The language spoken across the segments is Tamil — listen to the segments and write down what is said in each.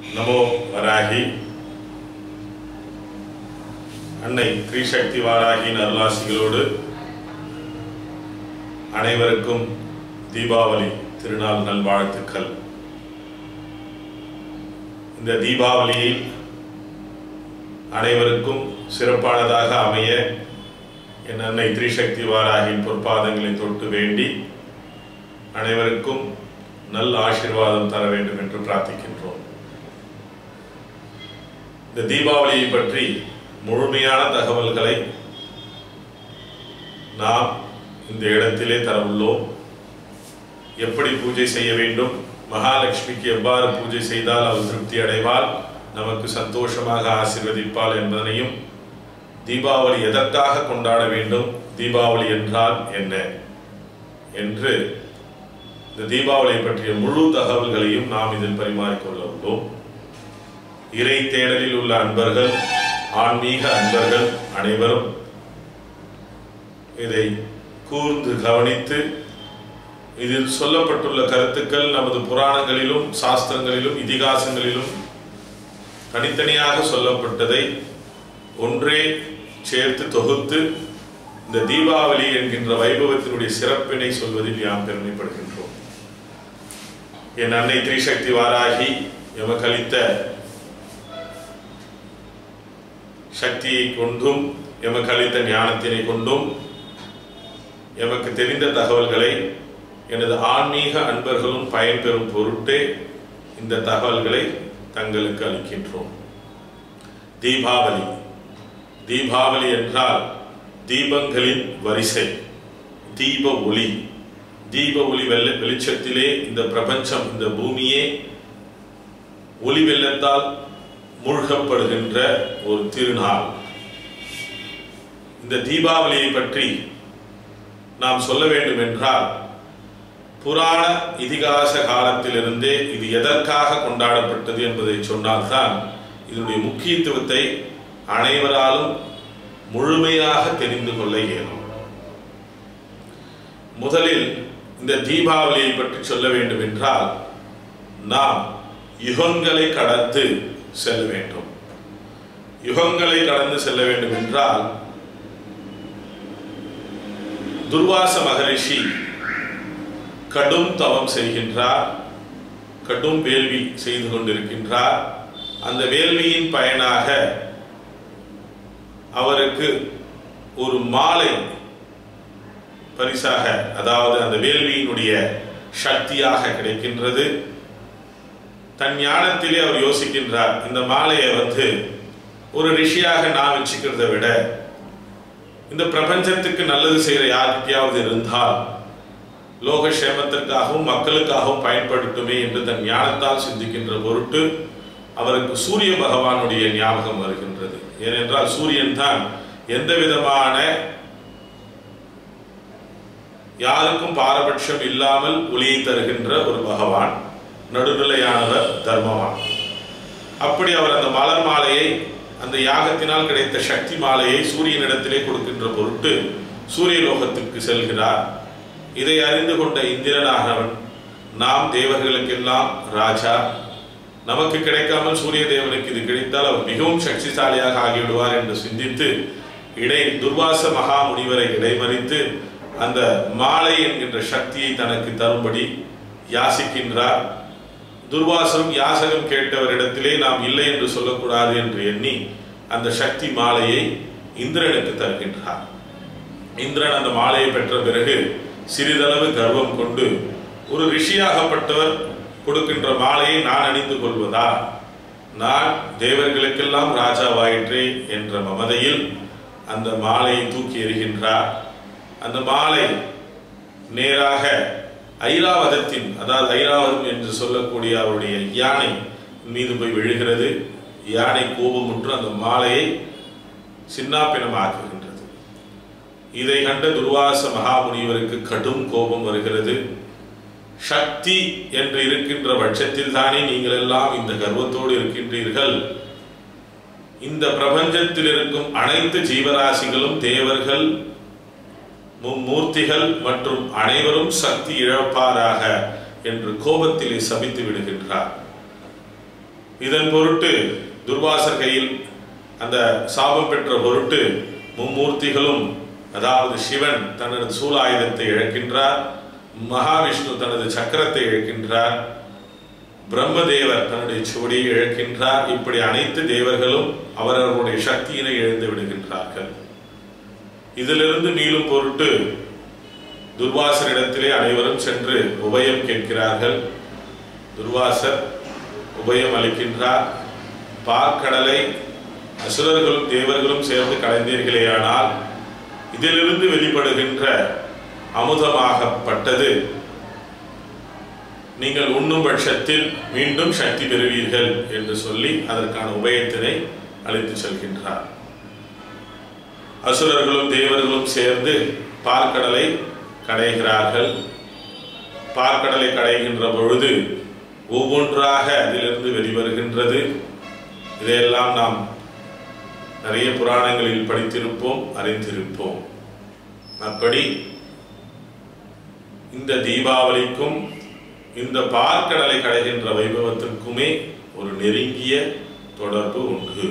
நமோ வராகி. அன்னை திரிசக்தி வாராகியின் அருளாசிகளோடு அனைவருக்கும் தீபாவளி திருநாள் நல்வாழ்த்துக்கள். இந்த தீபாவளியில் அனைவருக்கும் சிறப்பானதாக அமைய என் அன்னை திரிசக்தி வாராகியின் பொற்பாதங்களை தொட்டு வேண்டி அனைவருக்கும் நல்ல ஆசீர்வாதம் தர வேண்டும் என்று பிரார்த்திக்கின்றோம். இந்த தீபாவளியை பற்றி முழுமையான தகவல்களை நாம் இந்த இடத்திலே தர உள்ளோம். எப்படி பூஜை செய்ய வேண்டும், மகாலட்சுமிக்கு எவ்வாறு பூஜை செய்தால் அவள் திருப்தி அடைவாள், நமக்கு சந்தோஷமாக ஆசீர்வதிப்பாள் என்பதனையும், தீபாவளி எதற்காக கொண்டாட வேண்டும், தீபாவளி என்றால் என்ன என்று இந்த தீபாவளியை பற்றிய முழு தகவல்களையும் நாம் இதில் பரிமாறிக்கொள்ள உள்ளோம். இறை தேடலில் உள்ள அன்பர்கள், ஆன்மீக அன்பர்கள் அனைவரும் இதை கூர்ந்து கவனித்து, இதில் சொல்லப்பட்டுள்ள கருத்துக்கள் நமது புராணங்களிலும் சாஸ்திரங்களிலும் இதிகாசங்களிலும் தனித்தனியாக சொல்லப்பட்டதை ஒன்றே சேர்த்து தொகுத்து இந்த தீபாவளி என்கின்ற வைபவத்தினுடைய சிறப்பினை சொல்வதில் யாம் பெருமைப்படுகின்றோம். என் அன்னை திரிசக்தி வாராகி எமக்கு அளித்த சக்தியை கொண்டும் எமக்கு அளித்த ஞானத்தினை கொண்டும் எமக்கு தெரிந்த தகவல்களை எனது ஆன்மீக அன்பர்களும் பயன்பெறும் பொருட்டே இந்த தகவல்களை தங்களுக்கு அளிக்கின்றோம். தீபாவளி, தீபாவளி என்றால் தீபங்களின் வரிசை, தீப ஒளி. தீப ஒளி வெளிச்சத்திலே இந்த பிரபஞ்சம், இந்த பூமியே ஒளி வெள்ளத்தால் மூழ்கப்படுகின்ற ஒரு திருநாள். இந்த தீபாவளியை பற்றி நாம் சொல்ல வேண்டும் என்றால், புராண இதிகாச காலத்திலிருந்தே இது எதற்காக கொண்டாடப்பட்டது என்பதை சொன்னால்தான் இதனுடைய முக்கியத்துவத்தை அனைவராலும் முழுமையாக தெரிந்து கொள்ள இயலும். முதலில் இந்த தீபாவளியை பற்றி சொல்ல வேண்டும் என்றால், நாம் யுகங்களை கடந்து செல்ல வேண்டும். யுகங்களை கடந்து செல்ல வேண்டும் என்றால், துர்வாச மகரிஷி கடும் தவம் செய்கின்றார், கடும் வேள்வி செய்து கொண்டிருக்கின்றார். அந்த வேள்வியின் பயனாக அவருக்கு ஒரு மாலை பரிசாக, அதாவது அந்த வேள்வியினுடைய சக்தியாக கிடைக்கின்றது. தன் ஞானத்திலே அவர் யோசிக்கின்றார், இந்த மாலையை ஒரு ரிஷியாக நான் வச்சுக்கிறத விட இந்த பிரபஞ்சத்துக்கு நல்லது செய்கிற யாருக்கையாவது இருந்தால் லோக சேமத்திற்காகவும் மக்களுக்காகவும் பயன்படுத்துமே என்று தன் ஞானத்தால் சிந்திக்கின்ற பொருட்டு அவருக்கு சூரிய பகவானுடைய ஞாபகம் வருகின்றது. ஏனென்றால் சூரியன் தான் எந்த விதமான யாருக்கும் பாரபட்சம் இல்லாமல் ஒளியை தருகின்ற ஒரு பகவான், நடுநிலையானவர், தர்மவான். அப்படி அவர் அந்த மலர் மாலையை, அந்த யாகத்தினால் கிடைத்த சக்தி மாலையை சூரியனிடத்திலே கொடுக்கின்ற பொருட்டு சூரிய லோகத்திற்கு செல்கிறார். இதை அறிந்து கொண்ட இந்திரனானவன், நாம் தேவர்களுக்கெல்லாம் ராஜா, நமக்கு கிடைக்காமல் சூரிய தேவனுக்கு இது கிடைத்தால் அவர் மிகவும் சக்திசாலியாக ஆகிவிடுவார் என்று சிந்தித்து துர்வாச மகா முனிவரை இடைமறித்து அந்த மாலை என்கின்ற சக்தியை தனக்கு தரும்படி யாசிக்கின்றார். துர்வாசரும் யாசகம் கேட்டவரிடத்திலே நாம் இல்லை என்று சொல்லக்கூடாது என்று எண்ணி அந்த சக்தி மாலையை இந்திரனுக்கு தருகின்றார். இந்திரன் அந்த மாலையை பெற்ற பிறகு சிறிதளவு கர்வம் கொண்டு, ஒரு ரிஷியாகப்பட்டவர் கொடுக்கின்ற மாலையை நான் அணிந்து கொள்வதா, நான் தேவர்களுக்கெல்லாம் ராஜாவாயிற்றே என்ற மமதையில் அந்த மாலையை தூக்கி எறிகின்றார். அந்த மாலை நேராக ஐராவதத்தின், அதாவது ஐராவதம் என்று சொல்லக்கூடிய அவருடைய யானை மீது போய் விழுகிறது. யானை கோபமுற்று அந்த மாலையை சின்னாபின்னமாக்குகின்றது. இதை கண்ட துர்வாச மகாமுனிவருக்கு கடும் கோபம் வருகிறது. சக்தி என்று இருக்கின்ற பட்சத்தில் தானே நீங்கள் எல்லாம் இந்த கர்வத்தோடு இருக்கின்றீர்கள். இந்த பிரபஞ்சத்தில் இருக்கும் அனைத்து ஜீவராசிகளும், தேவர்கள், மும்மூர்த்திகள் மற்றும் அனைவரும் சக்தி இழப்பாராக என்று கோபத்திலே சபித்து விடுகின்றார். இதன் பொருட்டு துர்வாசர் கையில் அந்த சாபம் பெற்ற பொருட்டு மும்மூர்த்திகளும், அதாவது சிவன் தனது சூலாயுதத்தை இழக்கின்றார், மகாவிஷ்ணு தனது சக்கரத்தை இழக்கின்றார், பிரம்மதேவர் தன்னுடைய சுவடியை இழக்கின்றார். இப்படி அனைத்து தேவர்களும் அவரவருடைய சக்தியினை இழந்து விடுகின்றார்கள். இதிலிருந்து மீளும் பொருட்டு துர்வாசரிடத்திலே அனைவரும் சென்று உபயம் கேட்கிறார்கள். துர்வாசர் உபயம் அளிக்கின்றார். பார்க்கடலை அசுரர்களும் தேவர்களும் சேர்ந்து கலைந்தீர்களேயானால் இதிலிருந்து வெளிப்படுகின்ற அமுதமாகப்பட்டது நீங்கள் உண்ணும் பட்சத்தில் மீண்டும் சக்தி பெறுவீர்கள் என்று சொல்லி அதற்கான உபயத்தினை அளித்து செல்கின்றார். அசுரர்களும் தேவர்களும் சேர்ந்து பார்க்கடலை கடைகிறார்கள். பார்க்கடலை கடைகின்ற பொழுது ஒவ்வொன்றாக அதிலிருந்து வெளிவருகின்றது. இதையெல்லாம் நாம் நிறைய புராணங்களில் படித்திருப்போம், அறிந்திருப்போம். அப்படி இந்த தீபாவளிக்கும் இந்த பார்க்கடலை கடைகின்ற வைபவத்திற்குமே ஒரு நெருங்கிய தொடர்பு உண்டு.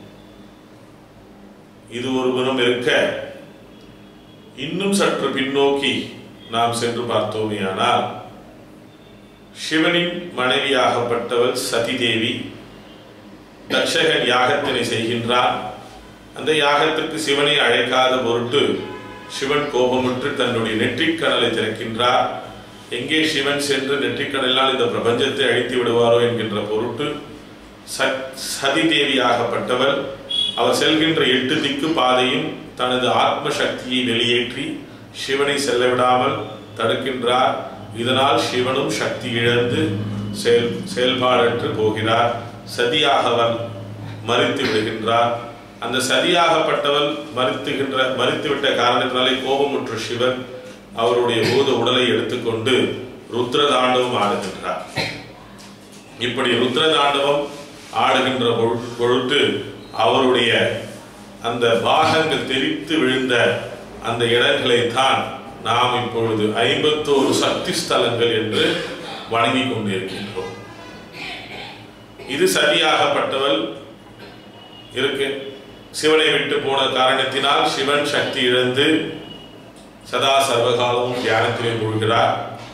இது ஒருபுறம் இருக்க, இன்னும் சற்று பின்னோக்கி நாம் சென்று பார்த்தோமேயானால், சிவனின் மனைவியாகப்பட்டவள் சதி தேவி தக்ஷகன் யாகத்தினை செய்கின்றார். அந்த யாகத்திற்கு சிவனை அழைக்காத பொருட்டு சிவன் கோபமுற்று தன்னுடைய நெற்றிக்கடலை திறக்கின்றார். எங்கே சிவன் சென்று நெற்றிக்கடலால் இந்த பிரபஞ்சத்தை அழித்து விடுவாரோ என்கின்ற பொருட்டு சதி தேவியாகப்பட்டவள் அவர் செல்கின்ற 8 திக்கு பாதையும் தனது ஆத்ம சக்தியை வெளியேற்றி சிவனை செல்ல விடாமல் தடுக்கின்றார். இதனால் சிவனும் சக்தி இழந்து செயல்பாடற்று போகிறார். சதியாகவள் மறித்து விடுகின்றார். அந்த சதியாகப்பட்டவள் மறித்துவிட்ட காரணத்தினாலே கோபமுற்ற சிவன் அவருடைய பூத உடலை எடுத்துக்கொண்டு ருத்ரதாண்டவம் ஆடுகின்றார். இப்படி ருத்ரதாண்டவம் ஆடுகின்ற பொருட்டு அவருடைய அந்த பாகங்கள் தெரித்து விழுந்த அந்த இடங்களை தான் நாம் இப்பொழுது 51 சக்தி ஸ்தலங்கள் என்று வணங்கிக் கொண்டிருக்கின்றோம். இது சதியாகப்பட்டவள் இருக்கு. சிவனை விட்டு போன காரணத்தினால் சிவன் சக்தி இழந்து சதா சர்வகாலமும் தியானத்திலே மூழ்கிறார்.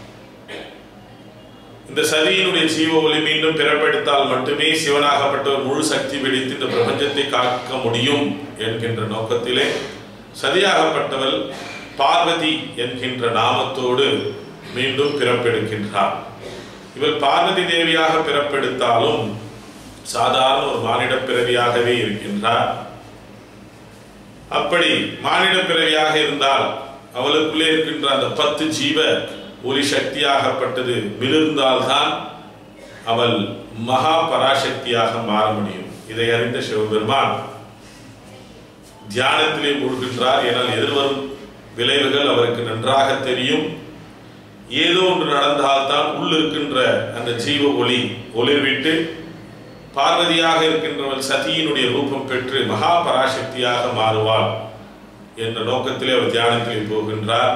இந்த சதியினுடைய ஜீவ ஒளி மீண்டும் பிறப்பெடுத்தால் மட்டுமே சிவனாகப்பட்டவர் முழு சக்தி பிடித்து இந்த பிரபஞ்சத்தை காக்க முடியும் என்கின்ற நோக்கத்திலே சதியாகப்பட்டவள் பார்வதி என்கின்ற நாமத்தோடு மீண்டும் பிறப்பெடுக்கின்றார். இவர் பார்வதி தேவியாக பிறப்பெடுத்தாலும் சாதாரண ஒரு மானிட பிறவியாகவே இருக்கின்றார். அப்படி மானிட பிறவியாக இருந்தால் அவளுக்குள்ளே இருக்கின்ற அந்த 10 ஜீவ ஒளி சக்தியாகப்பட்டது மிளிர்ந்தால்தான் அவள் மகா பராசக்தியாக மாற முடியும். இதை அறிந்த சிவபெருமான் தியானத்திலே மூழ்கின்றார். ஏனால் எதிர்வரும் விளைவுகள் அவருக்கு நன்றாக தெரியும். ஏதோ ஒன்று நடந்தால்தான் உள் இருக்கின்ற அந்த ஜீவ ஒளி ஒளிர்விட்டு பார்வதியாக இருக்கின்றவள் சதியினுடைய ரூபம் பெற்று மகா பராசக்தியாக மாறுவாள் என்ற நோக்கத்திலே அவர் தியானத்திலே போகின்றார்.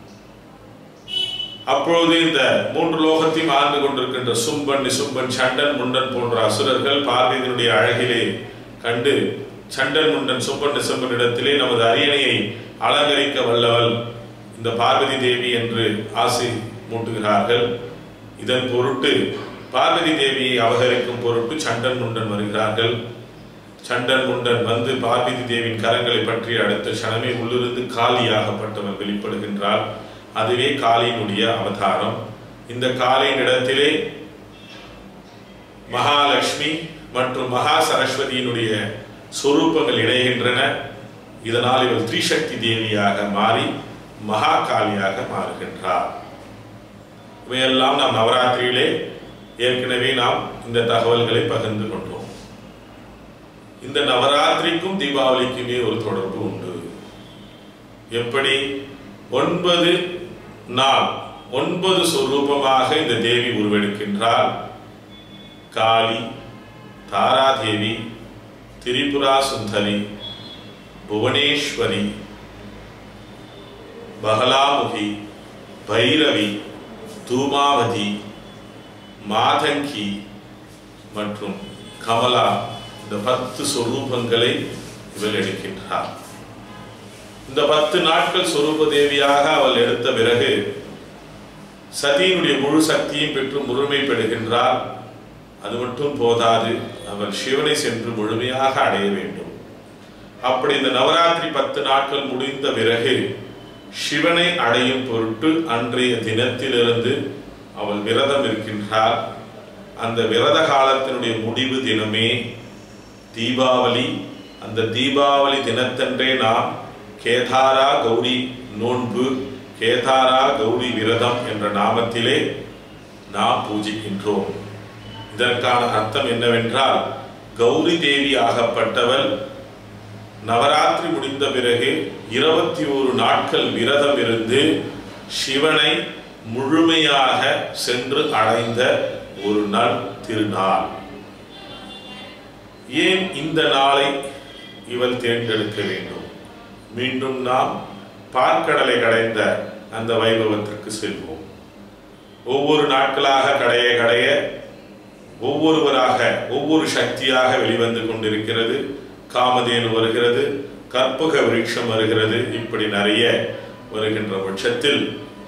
அப்பொழுது இந்த 3 லோகத்தையும் ஆண்டு கொண்டிருக்கின்ற சும்பன், நிசும்பன், சண்டன், முண்டன் போன்ற அசுரர்கள் பார்வதியினுடைய அழகிலே கண்டு சண்டன், முண்டன், சும்பன், நிசும்பன் இடத்திலே நமது அரியணையை அலங்கரிக்க வல்லவள் இந்த பார்வதி தேவி என்று ஆசை மூட்டுகிறார்கள். இதன் பொருட்டு பார்வதி தேவியை அபகரிக்கும் பொருட்டு சண்டன், முண்டன் வருகிறார்கள். சண்டன், முண்டன் வந்து பார்வதி தேவியின் கரங்களை பற்றி அடுத்த க்ஷணமே உள்ளிருந்து காளியாகப்பட்டவர் வெளிப்படுகின்றார். அதுவே காளியினுடைய அவதாரம். இந்த காளியின் இடத்திலே மகாலட்சுமி மற்றும் மகா சரஸ்வதியினுடைய சொரூபங்கள் இணைகின்றன. இதனால் இவள் திரிசக்தி தேவியாக மாறி மகா காளியாக மாறுகின்றார். இவையெல்லாம் நாம் நவராத்திரியிலே ஏற்கனவே நாம் இந்த தகவல்களை பகிர்ந்து கொண்டோம். இந்த நவராத்திரிக்கும் தீபாவளிக்குமே ஒரு தொடர்பு உண்டு. எப்படி? 9 நாள் 9 சொரூபமாக இந்த தேவி உருவெடுக்கின்றாள். காளி, தாராதேவி, திரிபுரா சுந்தரி, புவனேஸ்வரி, பகலாமுகி, பைரவி, தூமாவதி, மாதங்கி மற்றும் கமலா இந்த 10 சொரூபங்களை இவள் எடுக்கின்றார். இந்த 10 நாட்கள் சொரூப தேவியாக அவள் எடுத்த பிறகு சதியினுடைய முழு சக்தியும் பெற்று முழுமை பெறுகின்றார். அது மட்டும் போதாது, அவள் சிவனை சென்று முழுமையாக அடைய வேண்டும். அப்படி இந்த நவராத்திரி 10 நாட்கள் முடிந்த பிறகு சிவனை அடையும் பொருட்டு அன்றைய தினத்திலிருந்து அவள் விரதம் இருக்கின்றார். அந்த விரத காலத்தினுடைய முடிவு தினமே தீபாவளி. அந்த தீபாவளி தினத்தன்றே நாம் கேதாரா கௌரி நோன்பு, கேதாரா கௌரி விரதம் என்ற நாமத்திலே நாம் பூஜிக்கின்றோம். இதற்கான அர்த்தம் என்னவென்றால், கௌரி தேவி ஆகப்பட்டவள் நவராத்திரி முடிந்த பிறகு 21 நாட்கள் விரதம் இருந்து சிவனை முழுமையாக சென்று அடைந்த ஒரு நாள் திருநாள். ஏன் இந்த நாளை இவள் தேர்ந்தெடுக்க வேண்டும்? மீண்டும் நாம் பார்க்கடலை கடைந்த அந்த வைபவத்திற்கு செல்வோம். ஒவ்வொரு நாட்களாக கடைய கடைய ஒவ்வொருவராக ஒவ்வொரு சக்தியாக வெளிவந்து கொண்டிருக்கிறது. காமதேனு வருகிறது, கற்பக விருட்சம் வருகிறது. இப்படி நிறைய வருகின்ற பட்சத்தில்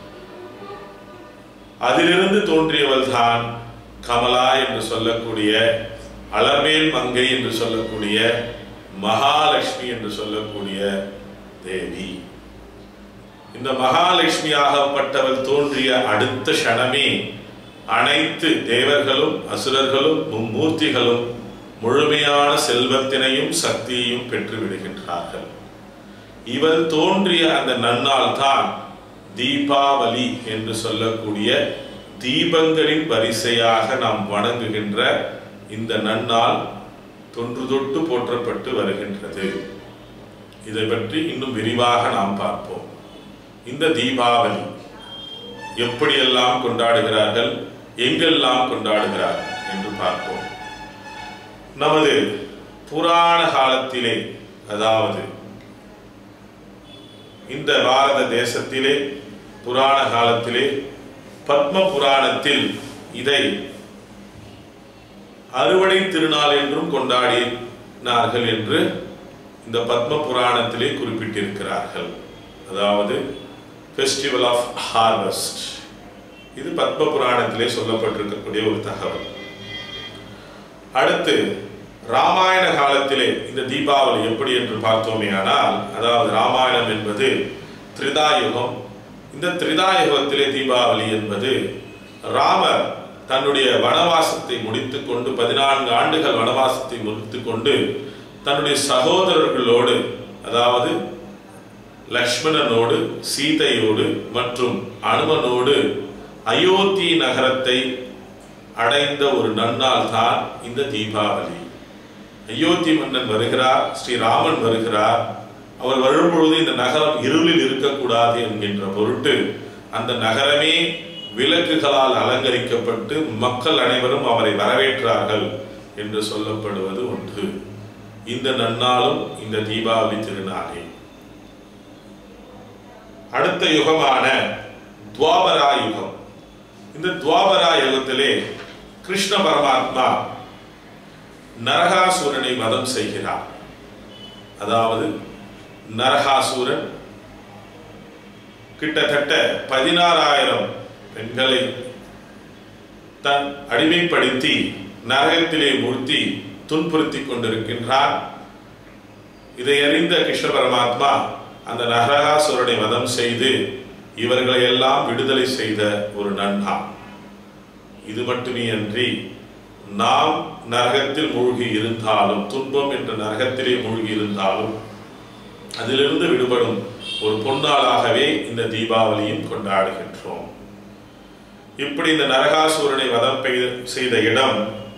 அதிலிருந்து தோன்றியவள் தான் கமலா என்று சொல்லக்கூடிய, அலர்மேல் மங்கை என்று சொல்லக்கூடிய, மகாலட்சுமி என்று சொல்லக்கூடிய தேவி. இந்த மகாலட்சுமி ஆகப்பட்டவள் தோன்றிய அடுத்த க்ஷணமே அனைத்து தேவர்களும் அசுரர்களும் மும்மூர்த்திகளும் முழுமையான செல்வத்தினையும் சக்தியையும் பெற்று விடுகின்றார்கள். இவள் தோன்றிய அந்த நன்னாள் தான் தீபாவளி என்று சொல்லக்கூடிய தீபங்களின் வரிசையாக நாம் வணங்குகின்ற இந்த நன்னாள் தொன்று தொட்டு போற்றப்பட்டு வருகின்றது. இதை பற்றி இன்னும் விரிவாக நாம் பார்ப்போம். இந்த தீபாவளி எப்படியெல்லாம் கொண்டாடுகிறார்கள், எங்கெல்லாம் கொண்டாடுகிறார்கள் என்று பார்ப்போம். நமது புராண காலத்திலே, அதாவது இந்த பாரத தேசத்திலே புராண காலத்திலே பத்ம புராணத்தில் இதை அறுவடை திருநாள் என்றும் கொண்டாடினார்கள் என்று இந்த பத்ம புராணத்திலே குறிப்பிட்டிருக்கிறார்கள். அதாவது ஃபெஸ்டிவல் ஆஃப் ஹார்வெஸ்ட். இது பத்ம புராணத்திலே சொல்லப்பட்டிருக்கக்கூடிய ஒரு தகவல். அடுத்து ராமாயண காலத்திலே இந்த தீபாவளி எப்படி என்று பார்த்தோமே ஆனால், அதாவது ராமாயணம் என்பது திரிதாயுகம். இந்த திரிதாயுகத்திலே தீபாவளி என்பது ராமர் தன்னுடைய வனவாசத்தை முடித்துக் கொண்டு 14 ஆண்டுகள் வனவாசத்தை முடித்துக் கொண்டு தன்னுடைய சகோதரர்களோடு, அதாவது லக்ஷ்மணனோடு, சீதையோடு மற்றும் அனுமனோடு அயோத்தி நகரத்தை அடைந்த ஒரு நன்னாள் தான் இந்த தீபாவளி. அயோத்தி மன்னன் வருகிறார், ஸ்ரீராமன் வருகிறார். அவர் வரும்பொழுது இந்த நகரம் இருளில் இருக்கக்கூடாது என்கின்ற பொருட்டு அந்த நகரமே விளக்குகளால் அலங்கரிக்கப்பட்டு மக்கள் அனைவரும் அவரை வரவேற்றார்கள் என்று சொல்லப்படுவது ஒன்று. இந்த நன்னாளும் இந்த தீபாவளி திருநாளே. அடுத்த யுகமான துவாபரா யுகம். இந்த துவாபரா யுகத்திலே கிருஷ்ண பரமாத்மா நரகாசூரனை வதம் செய்கிறார். அதாவது நரகாசூரன் கிட்டத்தட்ட 16,000 பெண்களை தன் அடிமைப்படுத்தி நரகத்திலே மூழ்த்தி துன்புறுத்தி கொண்டிருக்கின்றார். இதை அறிந்த கிருஷ்ண பரமாத்மா அந்த நரகாசுரனை வதம் செய்து இவர்களை எல்லாம் விடுதலை செய்த ஒரு நன்னாள். இது மட்டுமே அன்றி, நாம் நரகத்தில் மூழ்கி இருந்தாலும், துன்பம் என்ற நரகத்திலே மூழ்கி இருந்தாலும் அதிலிருந்து விடுபடும் ஒரு பொன்னாளாகவே இந்த தீபாவளியும் கொண்டாடுகின்றோம். இப்படி இந்த நரகாசூரனை வதம் செய்த இடம்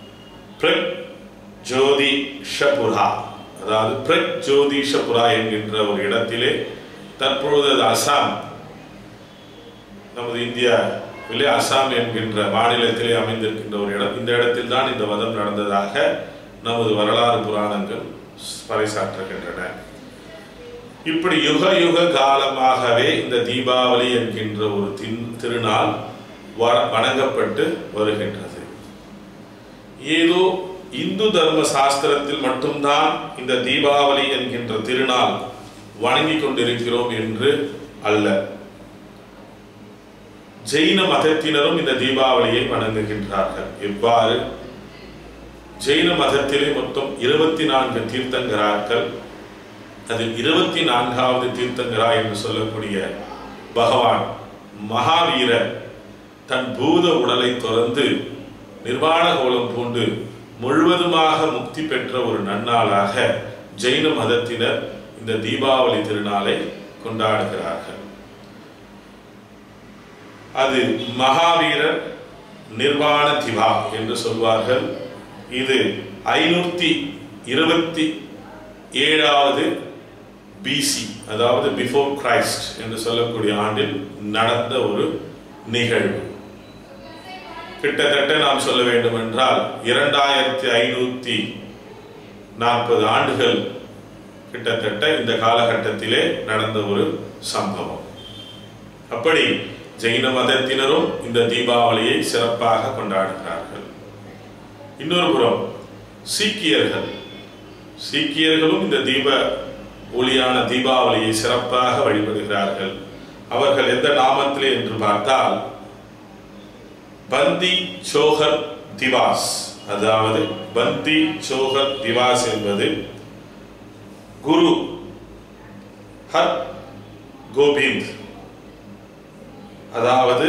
பிரஜோதிஷபுரா, அதாவது பிரஜோதிஷபுரா என்கின்ற ஒரு இடத்திலே, தற்பொழுது அசாம், நமது இந்தியாவிலே அசாம் என்கின்ற மாநிலத்திலே அமைந்திருக்கின்ற ஒரு இடம். இந்த இடத்தில் தான் இந்த வதம் நடந்ததாக நமது வரலாறு புராணங்கள் பறைசாற்றுகின்றன. இப்படி யுக யுக காலமாகவே இந்த தீபாவளி என்கின்ற ஒரு திருநாள் வணங்கப்பட்டு வருகின்றது. ஏதோ இந்து தர்ம சாஸ்திரத்தில் மட்டும்தான் இந்த தீபாவளி என்கின்ற திருநாள் வணங்கி கொண்டிருக்கிறோம் என்று அல்ல. ஜெயின மதத்தினரும் இந்த தீபாவளியை வணங்குகின்றார்கள். எவ்வாறு? ஜெயின மதத்திலே மொத்தம் 24 தீர்த்தங்கராக்கள். அதில் 24வது தீர்த்தங்கரா என்று சொல்லக்கூடிய பகவான் மகாவீரர் தன் பூத உடலை துறந்து நிர்வாண கோலம் பூண்டு முழுவதுமாக முக்தி பெற்ற ஒரு நன்னாளாக ஜெயின மதத்தினர் இந்த தீபாவளி திருநாளை கொண்டாடுகிறார்கள். அது மகாவீரர் நிர்வாண திவா என்று சொல்வார்கள். இது 527வது பிசி, அதாவது பிஃபோர் கிரைஸ்ட் என்று சொல்லக்கூடிய ஆண்டில் நடந்த ஒரு நிகழ்வு. கிட்டத்தட்ட நாம் சொல்ல வேண்டும் என்றால் 2540 ஆண்டுகள் கிட்டத்தட்ட இந்த காலகட்டத்திலே நடந்த ஒரு சம்பவம். அப்படி ஜெயின மதத்தினரும் இந்த தீபாவளியை சிறப்பாக கொண்டாடுகிறார்கள். இன்னொரு புறம் சீக்கியர்களும் இந்த ஒளியான தீபாவளியை சிறப்பாக வழிபடுகிறார்கள். அவர்கள் எந்த நாமத்திலே என்று பார்த்தால் பந்தி சோஹர் திவாஸ், அதாவது பந்தி சோஹர் திவாஸ் என்பது குரு ஹர் கோபிந்த், அதாவது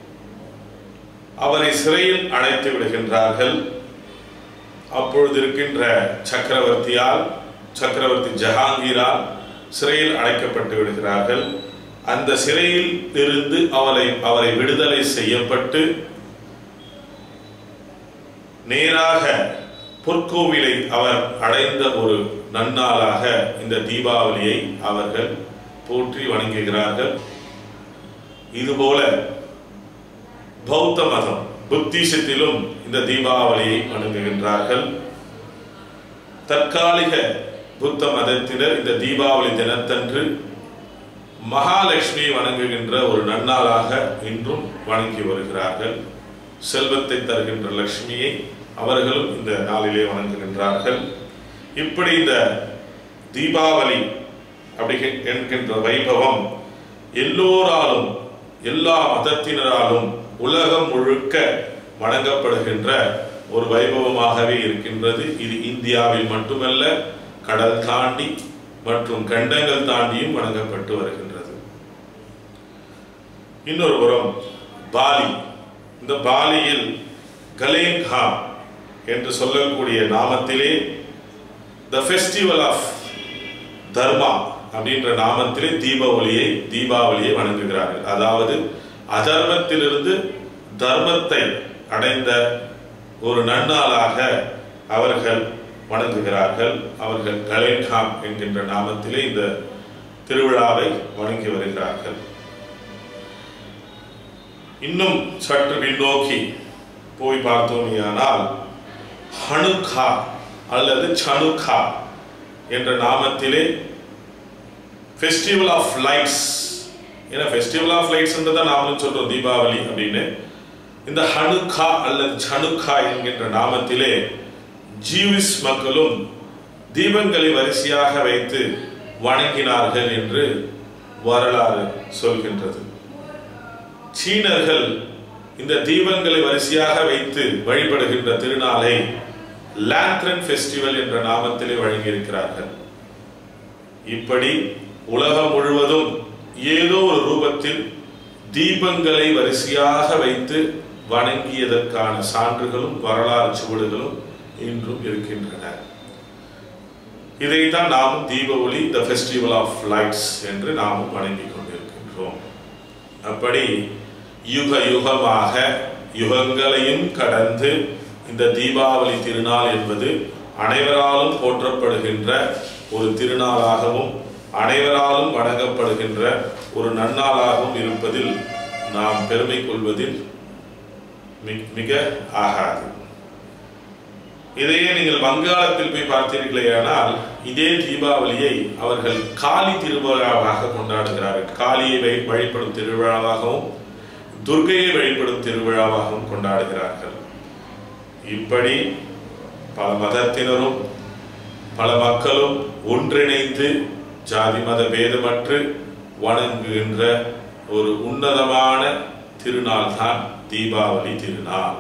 அவரை சிறையில் அடைத்து விடுகின்றார்கள். அப்பொழுது இருக்கின்ற சக்கரவர்த்தி ஜஹாங்கீரால் சிறையில் அடைக்கப்பட்டு விடுகிறார்கள். அந்த சிறையில் இருந்து அவரை விடுதலை செய்யப்பட்டு நேராக பொற்கோவிலை அவர் அடைந்த ஒரு நன்னாளாக இந்த தீபாவளியை அவர்கள் போற்றி வணங்குகிறார்கள். இதுபோல பௌத்த மதம் புத்திசத்திலும் இந்த தீபாவளியை வணங்குகின்றார்கள். தற்காலிக புத்த மதத்தினர் இந்த தீபாவளி தினத்தன்று மகாலட்சுமியை வணங்குகின்ற ஒரு நன்னாளாக இன்றும் வணங்கி வருகிறார்கள். செல்வத்தை தருகின்ற லட்சுமியை அவர்களும் இந்த நாளிலே வணங்குகின்றார்கள். இப்படி இந்த தீபாவளி அப்படி என்கின்ற வைபவம் எல்லோராலும், எல்லா மதத்தினராலும் உலகம் முழுக்க வணங்கப்படுகின்ற ஒரு வைபவமாகவே இருக்கின்றது. இது இந்தியாவில் மட்டுமல்ல, கடல் தாண்டி மற்றும் கண்டங்கள் தாண்டியும் வணங்கப்பட்டு வருகின்றது. இன்னொரு புறம் பாலி. இந்த பாலியில் கலேங்கா என்று சொல்லக்கூடிய நாமத்திலே த ஃபெஸ்டிவல் ஆஃப் தர்மா அப்படின்ற நாமத்திலே தீபாவளியை வணங்குகிறார்கள். அதாவது அதர்மத்திலிருந்து தர்மத்தை அடைந்த ஒரு நன்னாளாக அவர்கள் வணங்குகிறார்கள். அவர்கள் கலேங்காம் என்கின்ற நாமத்திலே இந்த திருவிழாவை வணங்கி வருகிறார்கள். இன்னும் சற்று பின்னோக்கி போய் பார்த்தோமேயானால் ஹனுக்கா அல்லது சனுக்கா என்ற நாமத்திலே ஃபெஸ்டிவல் ஆஃப் லைட்ஸ், ஏன்னா ஃபெஸ்டிவல் ஆஃப் லைட்ஸ் தான் நாமளும் சொல்றோம் தீபாவளி அப்படின்னு. இந்த ஹனுக்கா அல்லது சனுக்கா என்கின்ற நாமத்திலே ஜீவிஸ் மக்களும் தீபங்களை வரிசையாக வைத்து வணங்கினார்கள் என்று வரலாறு சொல்கின்றது. சீனர்கள் இந்த தீபங்களை வரிசையாக வைத்து வழிபடுகின்ற திருநாளை லாண்ட்ரன் ஃபெஸ்டிவல் என்ற நாமத்திலே வழங்கியிருக்கிறார்கள். இப்படி உலகம் முழுவதும் ஏதோ ஒரு ரூபத்தில் தீபங்களை வரிசையாக வைத்து வணங்கியதற்கான சான்றுகளும் வரலாறு சுவடுகளும் இன்றும் இருக்கின்றன. இதைத்தான் நாமும் Deepavali the festival of lights என்று நாமும் வணங்கிக் கொண்டிருக்கின்றோம். அப்படி யுக யுகமாக யுகங்களையும் கடந்து இந்த தீபாவளி திருநாள் என்பது அனைவராலும் போற்றப்படுகின்ற ஒரு திருநாளாகவும் அனைவராலும் வணங்கப்படுகின்ற ஒரு நன்னாளாகவும் இருப்பதில் நாம் பெருமை கொள்வதில் மிக ஆகாது. இதையே நீங்கள் வங்காளத்தில் போய் பார்த்தீர்களேயானால் இதே தீபாவளியை அவர்கள் காளி திருவிழாவாக கொண்டாடுகிறார்கள். காளியை வழிபடும் திருவிழாவாகவும் துர்க்கையை வழிபடும் திருவிழாவாகவும் கொண்டாடுகிறார்கள். இப்படி பல மதத்தினரும் பல மக்களும் ஒன்றிணைந்து ஜாதி மத பேதமற்று வணங்குகின்ற ஒரு உன்னதமான திருநாள் தான் தீபாவளி திருநாள்.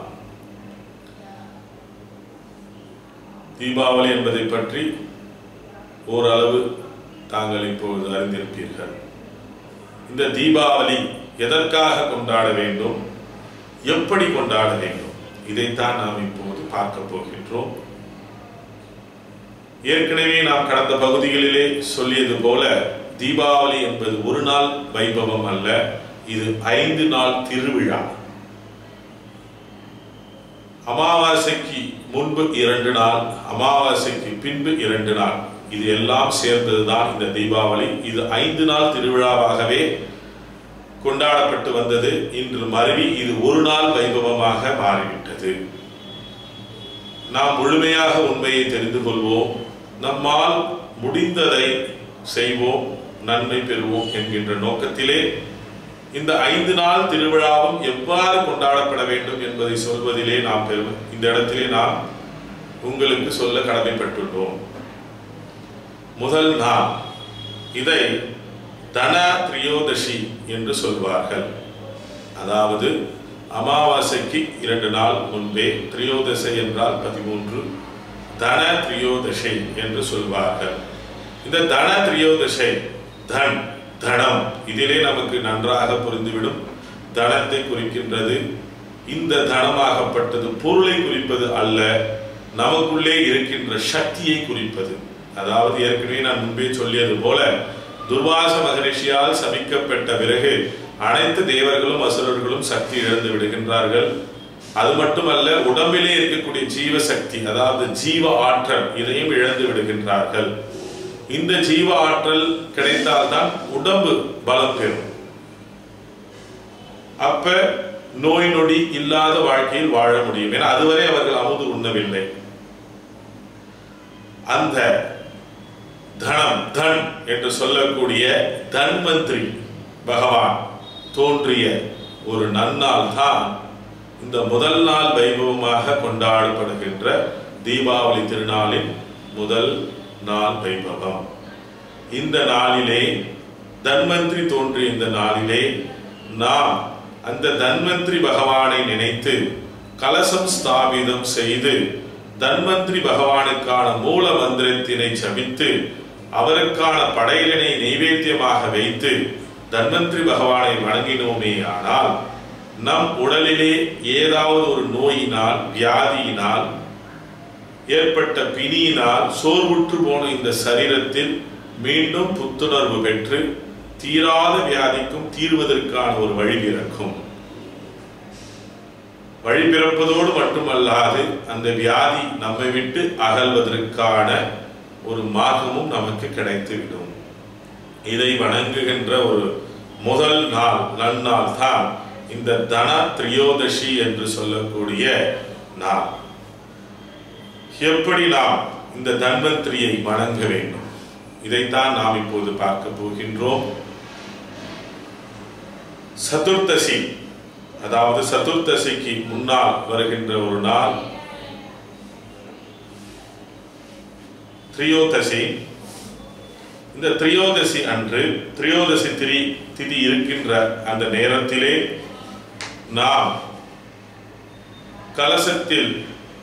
தீபாவளி என்பதை பற்றி ஓரளவு தாங்கள் இப்போது அறிந்திருப்பீர்கள். இந்த தீபாவளி எதற்காக கொண்டாட வேண்டும், எப்படி கொண்டாட வேண்டும், இதைத்தான் நாம் இப்போது பார்க்க போகின்றோம். ஏற்கனவே நாம் கடந்த பகுதிகளிலே சொல்லியது போல தீபாவளி என்பது ஒரு நாள் வைபவம் அல்ல, இது 5 நாள் திருவிழா. அமாவாசைக்கு முன்பு 2 நாள், அமாவாசைக்கு பின்பு 2 நாள், இது எல்லாம் சேர்ந்ததுதான் இந்த தீபாவளி. இது 5 நாள் திருவிழாவாகவே கொண்டாடப்பட்டு வந்தது. இன்று மருவி இது ஒரு நாள் வைபவமாக மாறிவிட்டது. நாம் முழுமையாக உண்மையை தெரிந்து கொள்வோம், நம்மால் முடிந்ததை செய்வோம், நன்மை பெறுவோம் என்கின்ற நோக்கத்திலே இந்த 5 நாள் திருவிழாவும் எவ்வாறு கொண்டாடப்பட வேண்டும் என்பதை சொல்வதிலே நாம் இந்த இடத்திலே நாம் உங்களுக்கு சொல்ல கடமைப்பட்டுள்ளோம். முதல் நாள் இதை தன திரியோதசி என்று சொல்வார்கள். அதாவது அமாவாசைக்கு 2 நாள் முன்பே, திரியோதசை என்றால் 13, தன திரியோதசை என்று சொல்வார்கள். இந்த தன திரியோதசை, தனம், இதிலே நமக்கு நன்றாக புரிந்துவிடும். தனத்தை குறிக்கின்றது. இந்த தனமாகப்பட்டது பொருளை குறிப்பது அல்ல, நமக்குள்ளே இருக்கின்ற சக்தியை குறிப்பது. அதாவது ஏற்கனவே நான் முன்பே சொல்லியது போல துர்வாச மகரிஷியால் சபிக்கப்பட்ட பிறகு அனைத்து தேவர்களும் அசுரர்களும் சக்தி இழந்து விடுகின்றார்கள். அது மட்டுமல்ல, உடம்பிலே இருக்கக்கூடிய ஜீவ சக்தி, அதாவது ஜீவ ஆற்றல், இதையும் இழந்து விடுகின்றார்கள். இந்த ஜீவ ஆற்றல் கிடைத்தால்தான் உடம்பு பலம் பெறும். அப்ப நோய் நொடி இல்லாத வாழ்க்கையில் வாழ முடியும். ஏன்னா அதுவரை அவர்கள் அமுது உண்ணவில்லை. அந்த தன் என்று சொல்லக்கூடிய தன்வந்திரி பகவான் தோன்றிய ஒரு நன்னாள் தான் இந்த முதல் நாள் வைபவமாக கொண்டாடப்படுகின்ற தீபாவளி திருநாளின் முதல் நாள் வைபவம். இந்த நாளிலே, தன்வந்திரி தோன்றிய இந்த நாளிலே நாம் அந்த தன்வந்திரி பகவானை நினைத்து கலசம் ஸ்தாபிதம் செய்து தன்வந்திரி பகவானுக்கான மூல மந்திரத்தினை ஜபித்து அவருக்கான படையலினை நைவேத்தியமாக வைத்து தன்வந்திரி பகவானை வணங்கினோமே ஆனால் நம் உடலிலே ஏதாவது ஒரு நோயினால், வியாதியினால், ஏற்பட்ட பிணியினால் சோர்வுற்று போன இந்த சரீரத்தில் மீண்டும் புத்துணர்வு பெற்று தீராத வியாதிக்கும் தீர்வதற்கான ஒரு வழி பிறக்கும். வழி பிறப்பதோடு மட்டுமல்லாது அந்த வியாதி நம்மை விட்டு அகல்வதற்கான ஒரு மார்க்கமும் நமக்கு கிடைத்துவிடும். இதை வணங்குகின்ற ஒரு முதல் நாள், நன்னாள் தான் இந்த தன திரியோதசி என்று சொல்லக்கூடிய நாள். எப்படி நாம் இந்த தன்வந்திரியை வணங்க வேண்டும், இதைத்தான் நாம் இப்போது பார்க்க போகின்றோம். சதுர்த்தசி, அதாவது சதுர்த்தசிக்கு முன்னால் வருகின்ற ஒரு நாள் திரியோதசி. இந்த திரியோதசி அன்று, திரியோதசி திதி இருக்கின்ற அந்த நேரத்திலே நாம் கலசத்தில்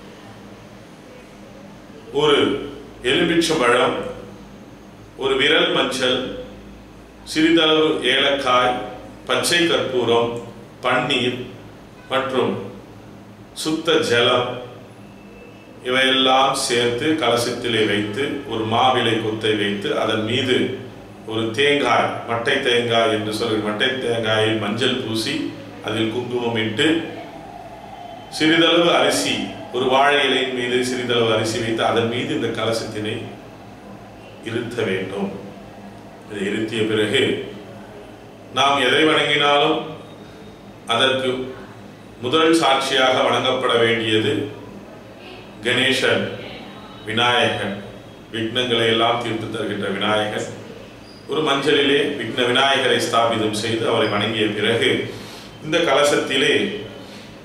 ஒரு எலுமிச்சம்பழம், ஒரு விரல் மஞ்சள், சிறிதளவு ஏலக்காய், பச்சை கற்பூரம், பன்னீர் மற்றும் சுத்த ஜலம் இவையெல்லாம் சேர்த்து கலசத்திலே வைத்து ஒரு மாவிலை கொத்தை வைத்து அதன் மீது ஒரு தேங்காய், மட்டை தேங்காய் என்று சொல்கிற மட்டை தேங்காயை மஞ்சள் பூசி அதில் குங்குமம் இட்டு சிறிதளவு அரிசி, ஒரு வாழை இலையின் மீது சிறிதளவு அரிசி வைத்து அதன் மீது இந்த கலசத்தினை இருத்த வேண்டும். இதை இருத்திய பிறகு நாம் எதை வணங்கினாலும் அதற்கு முதல் சாட்சியாக வணங்கப்பட வேண்டியது கணேசன், விநாயகன், விக்னங்களை எல்லாம் தீர்த்து தருகின்ற விநாயகன். ஒரு மஞ்சளிலே விக்ன விநாயகரை ஸ்தாபிதம் செய்து அவரை வணங்கிய பிறகு இந்த கலசத்திலே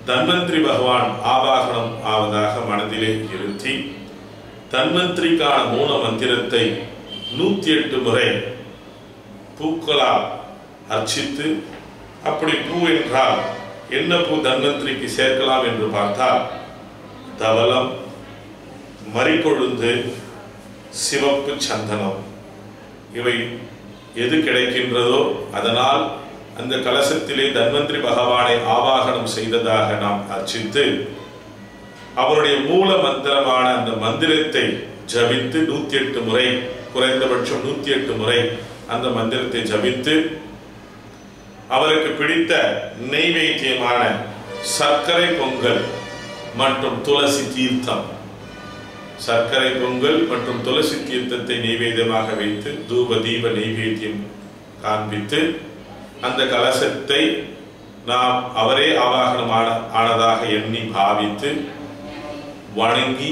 தன்வந்திரி பகவான் ஆவாகனம் ஆவதாக மனதிலே இருத்தி தன்வந்திரிக்கான மூல மந்திரத்தை 108 முறை பூக்களால் அர்ச்சித்து, அப்படி பூ என்றால் என்ன பூ தன்வந்திரிக்கு சேர்க்கலாம் என்று பார்த்தால் தவளம், மறிக்கொழுந்து, சிவப்பு சந்தனம், இவை எது கிடைக்கின்றதோ அதனால் அந்த கலசத்திலே தன்வந்திரி பகவானை ஆவாகனம் செய்ததாக நாம் அர்ச்சித்து அவருடைய மூல மந்திரமான அந்த மந்திரத்தை ஜபித்து 108 முறை, குறைந்தபட்சம் 108 முறை அந்த மந்திரத்தை ஜபித்து அவருக்கு பிடித்த நெய்வேத்தியமான சர்க்கரை பொங்கல் மற்றும் துளசி தீர்த்தம், சர்க்கரை பொங்கல் மற்றும் துளசி தீர்த்தத்தை நெய்வேத்தியமாக வைத்து தூப தீப நெய்வேத்தியம் காண்பித்து அந்த கலசத்தை நாம் அவரே ஆவாகனம் ஆனதாக எண்ணி பாவித்து வணங்கி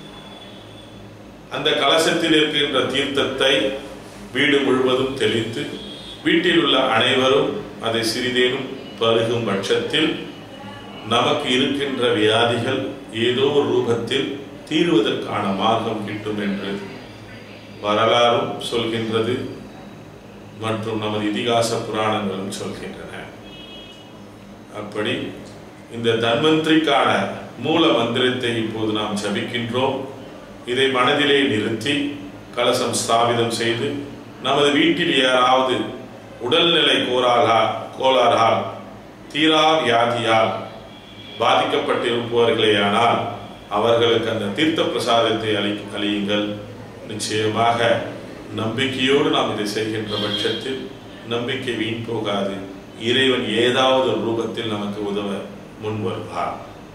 அந்த கலசத்தில் இருக்கின்ற தீர்த்தத்தை வீடு முழுவதும் தெளித்து வீட்டில் உள்ள அனைவரும் அதை சிறிதேனும் பருகும் பட்சத்தில் நமக்கு இருக்கின்ற வியாதிகள் ஏதோ ஒரு ரூபத்தில் தீர்வதற்கான மார்க்கம் கிட்டும் என்று வரலாறும் சொல்கின்றது மற்றும் நமது இதிகாச புராணங்களும் சொல்கின்றன. அப்படி இந்த தன்வந்திரிக்கான மூல மந்திரத்தை இப்போது நாம் ஜபிக்கின்றோம். இதை மனதிலே நிறுத்தி கலசம் ஸ்தாபிதம் செய்து நமது வீட்டில் யாராவது உடல்நிலை கோளாறால் தீரா வியாதியால் பாதிக்கப்பட்டிருப்பவர்களேயானால் அவர்களுக்கு அந்த தீர்த்த பிரசாதத்தை அளியுங்கள். நிச்சயமாக நம்பிக்கையோடு நாம் இதை செய்கின்ற பட்சத்தில் நம்பிக்கை வீண் போகாது. இறைவன் ஏதாவது ஒரு ரூபத்தில் நமக்கு உதவ முன் வருவார்.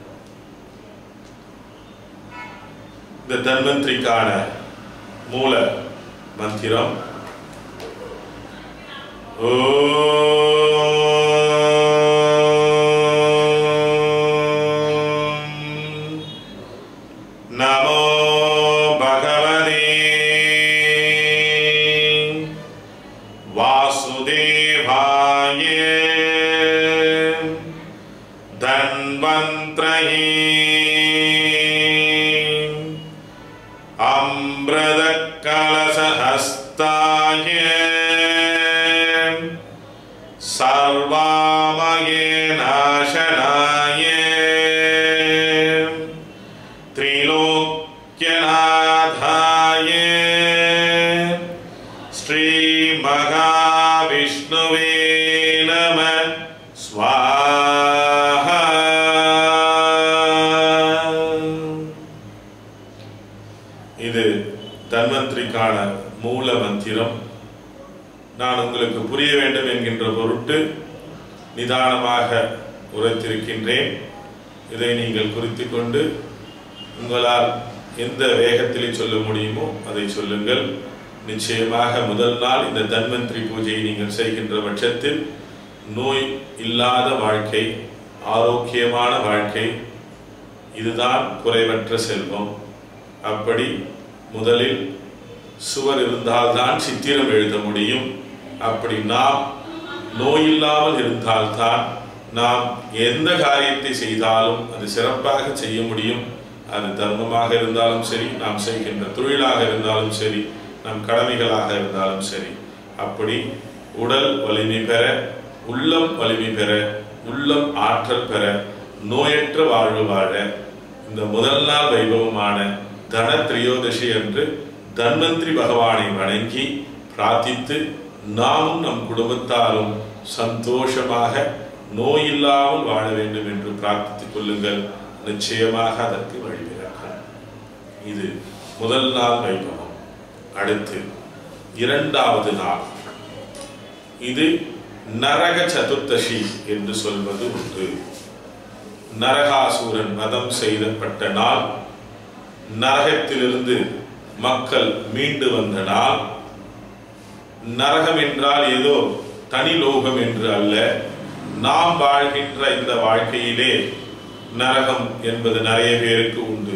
இந்த தன்வந்திரிக்கான மூல மந்திரம் நமோ பகவதே வாசுதேவாய தன்வந்த்ரயே அம்ரத கலசஹஸ்தாய சர்வாமயே நாசனாய திரிலோக்யநாதாய ஸ்ரீ மகாவிஷ்ணுவே நம ஸ்வாஹா. இது தன்வந்திரிக்கான மூல மந்திரம். நான் உங்களுக்கு புரிய வேண்டும் என்கின்ற பொருட்டு நிதானமாக உரைத்திருக்கின்றேன். இதை நீங்கள் குறித்து கொண்டு உங்களால் எந்த வேகத்திலே சொல்ல முடியுமோ அதை சொல்லுங்கள். நிச்சயமாக முதல் நாள் இந்த தன்வந்திரி பூஜையை நீங்கள் செய்கின்ற பட்சத்தில் நோய் இல்லாத வாழ்க்கை, ஆரோக்கியமான வாழ்க்கை, இதுதான் குறைவற்ற செல்வம். அப்படி முதலில் சுவர் இருந்தால்தான் சித்திரம் எழுத முடியும். அப்படி நாம் நோயில்லாமல் இருந்தால்தான் நாம் எந்த காரியத்தை செய்தாலும் அது சிறப்பாக செய்ய முடியும். அது தர்மமாக இருந்தாலும் சரி, நாம் செய்கின்ற தொழிலாக இருந்தாலும் சரி, நம் கடமைகளாக இருந்தாலும் சரி. அப்படி உடல் வலிமை பெற, உள்ளம் வலிமை பெற, உள்ளம் ஆற்றல் பெற, நோயற்ற வாழ்வு வாழ இந்த முதல் நாள் வைபவமான தன திரையோதசி அன்று தன்வந்திரி பகவானை வணங்கி பிரார்த்தித்து நாமும் நம் குடும்பத்தாரும் சந்தோஷமாக நோயில்லாமல் வாழ வேண்டும் என்று பிரார்த்தித்துக் கொள்ளுங்கள். நிச்சயமாக அதற்கு வழிபிறக்கும். இது முதல் நாள் வைபவம். அடுத்து இரண்டாவது நாள், இது நரக சதுர்த்தசி என்று சொல்வது உண்டு. நரகாசூரன் வதம் செய்யப்பட்ட நாள், நரகத்திலிருந்து மக்கள் மீண்டு வந்த நாள். நரகம் என்றால் ஏதோ தனி லோகம் என்று அல்ல. நாம் வாழ்கின்ற இந்த வாழ்க்கையிலே நரகம் என்பது நிறைய பேருக்கு உண்டு.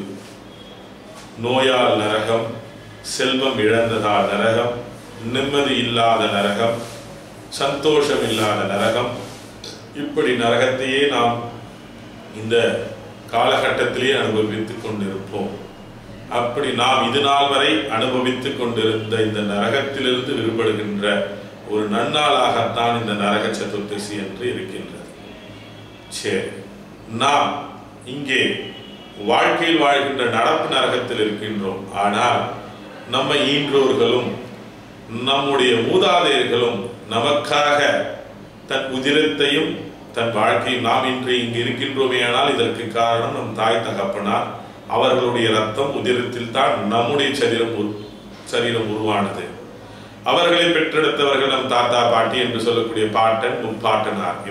நோயால் நரகம், செல்வம் இழந்ததால் நரகம், நிம்மதி இல்லாத நரகம், சந்தோஷம் இல்லாத நரகம். இப்படி நரகத்தையே நாம் இந்த காலகட்டத்திலே அனுபவித்துக் கொண்டிருப்போம். அப்படி நாம் இது நாள் வரை அனுபவித்துக் கொண்டிருந்த இந்த நரகத்திலிருந்து விடுபடுகின்ற ஒரு நன்னாளாகத்தான் இந்த நரக சதுர்தசி என்று இருக்கின்றது. சரி, நாம் இங்கே வாழ்க்கையில் வாழ்கின்ற நடப்பு நரகத்தில் இருக்கின்றோம். ஆனால் நம்மை ஈன்றோர்களும் நம்முடைய மூதாதையர்களும் நமக்காக தன் உதிரத்தையும் தன் வாழ்க்கையில் நாம் இன்று இங்கு இருக்கின்றோமே. ஆனால் இதற்கு காரணம் நம் தாய் தகப்பனார். அவர்களுடைய ரத்தம் உதிரத்தில் தான் நம்முடைய சரீரம் உருவானது. அவர்களை பெற்றெடுத்தவர்கள் நம் தாத்தா பாட்டி என்று சொல்லக்கூடிய பாட்டன் முப்பாட்டனார்.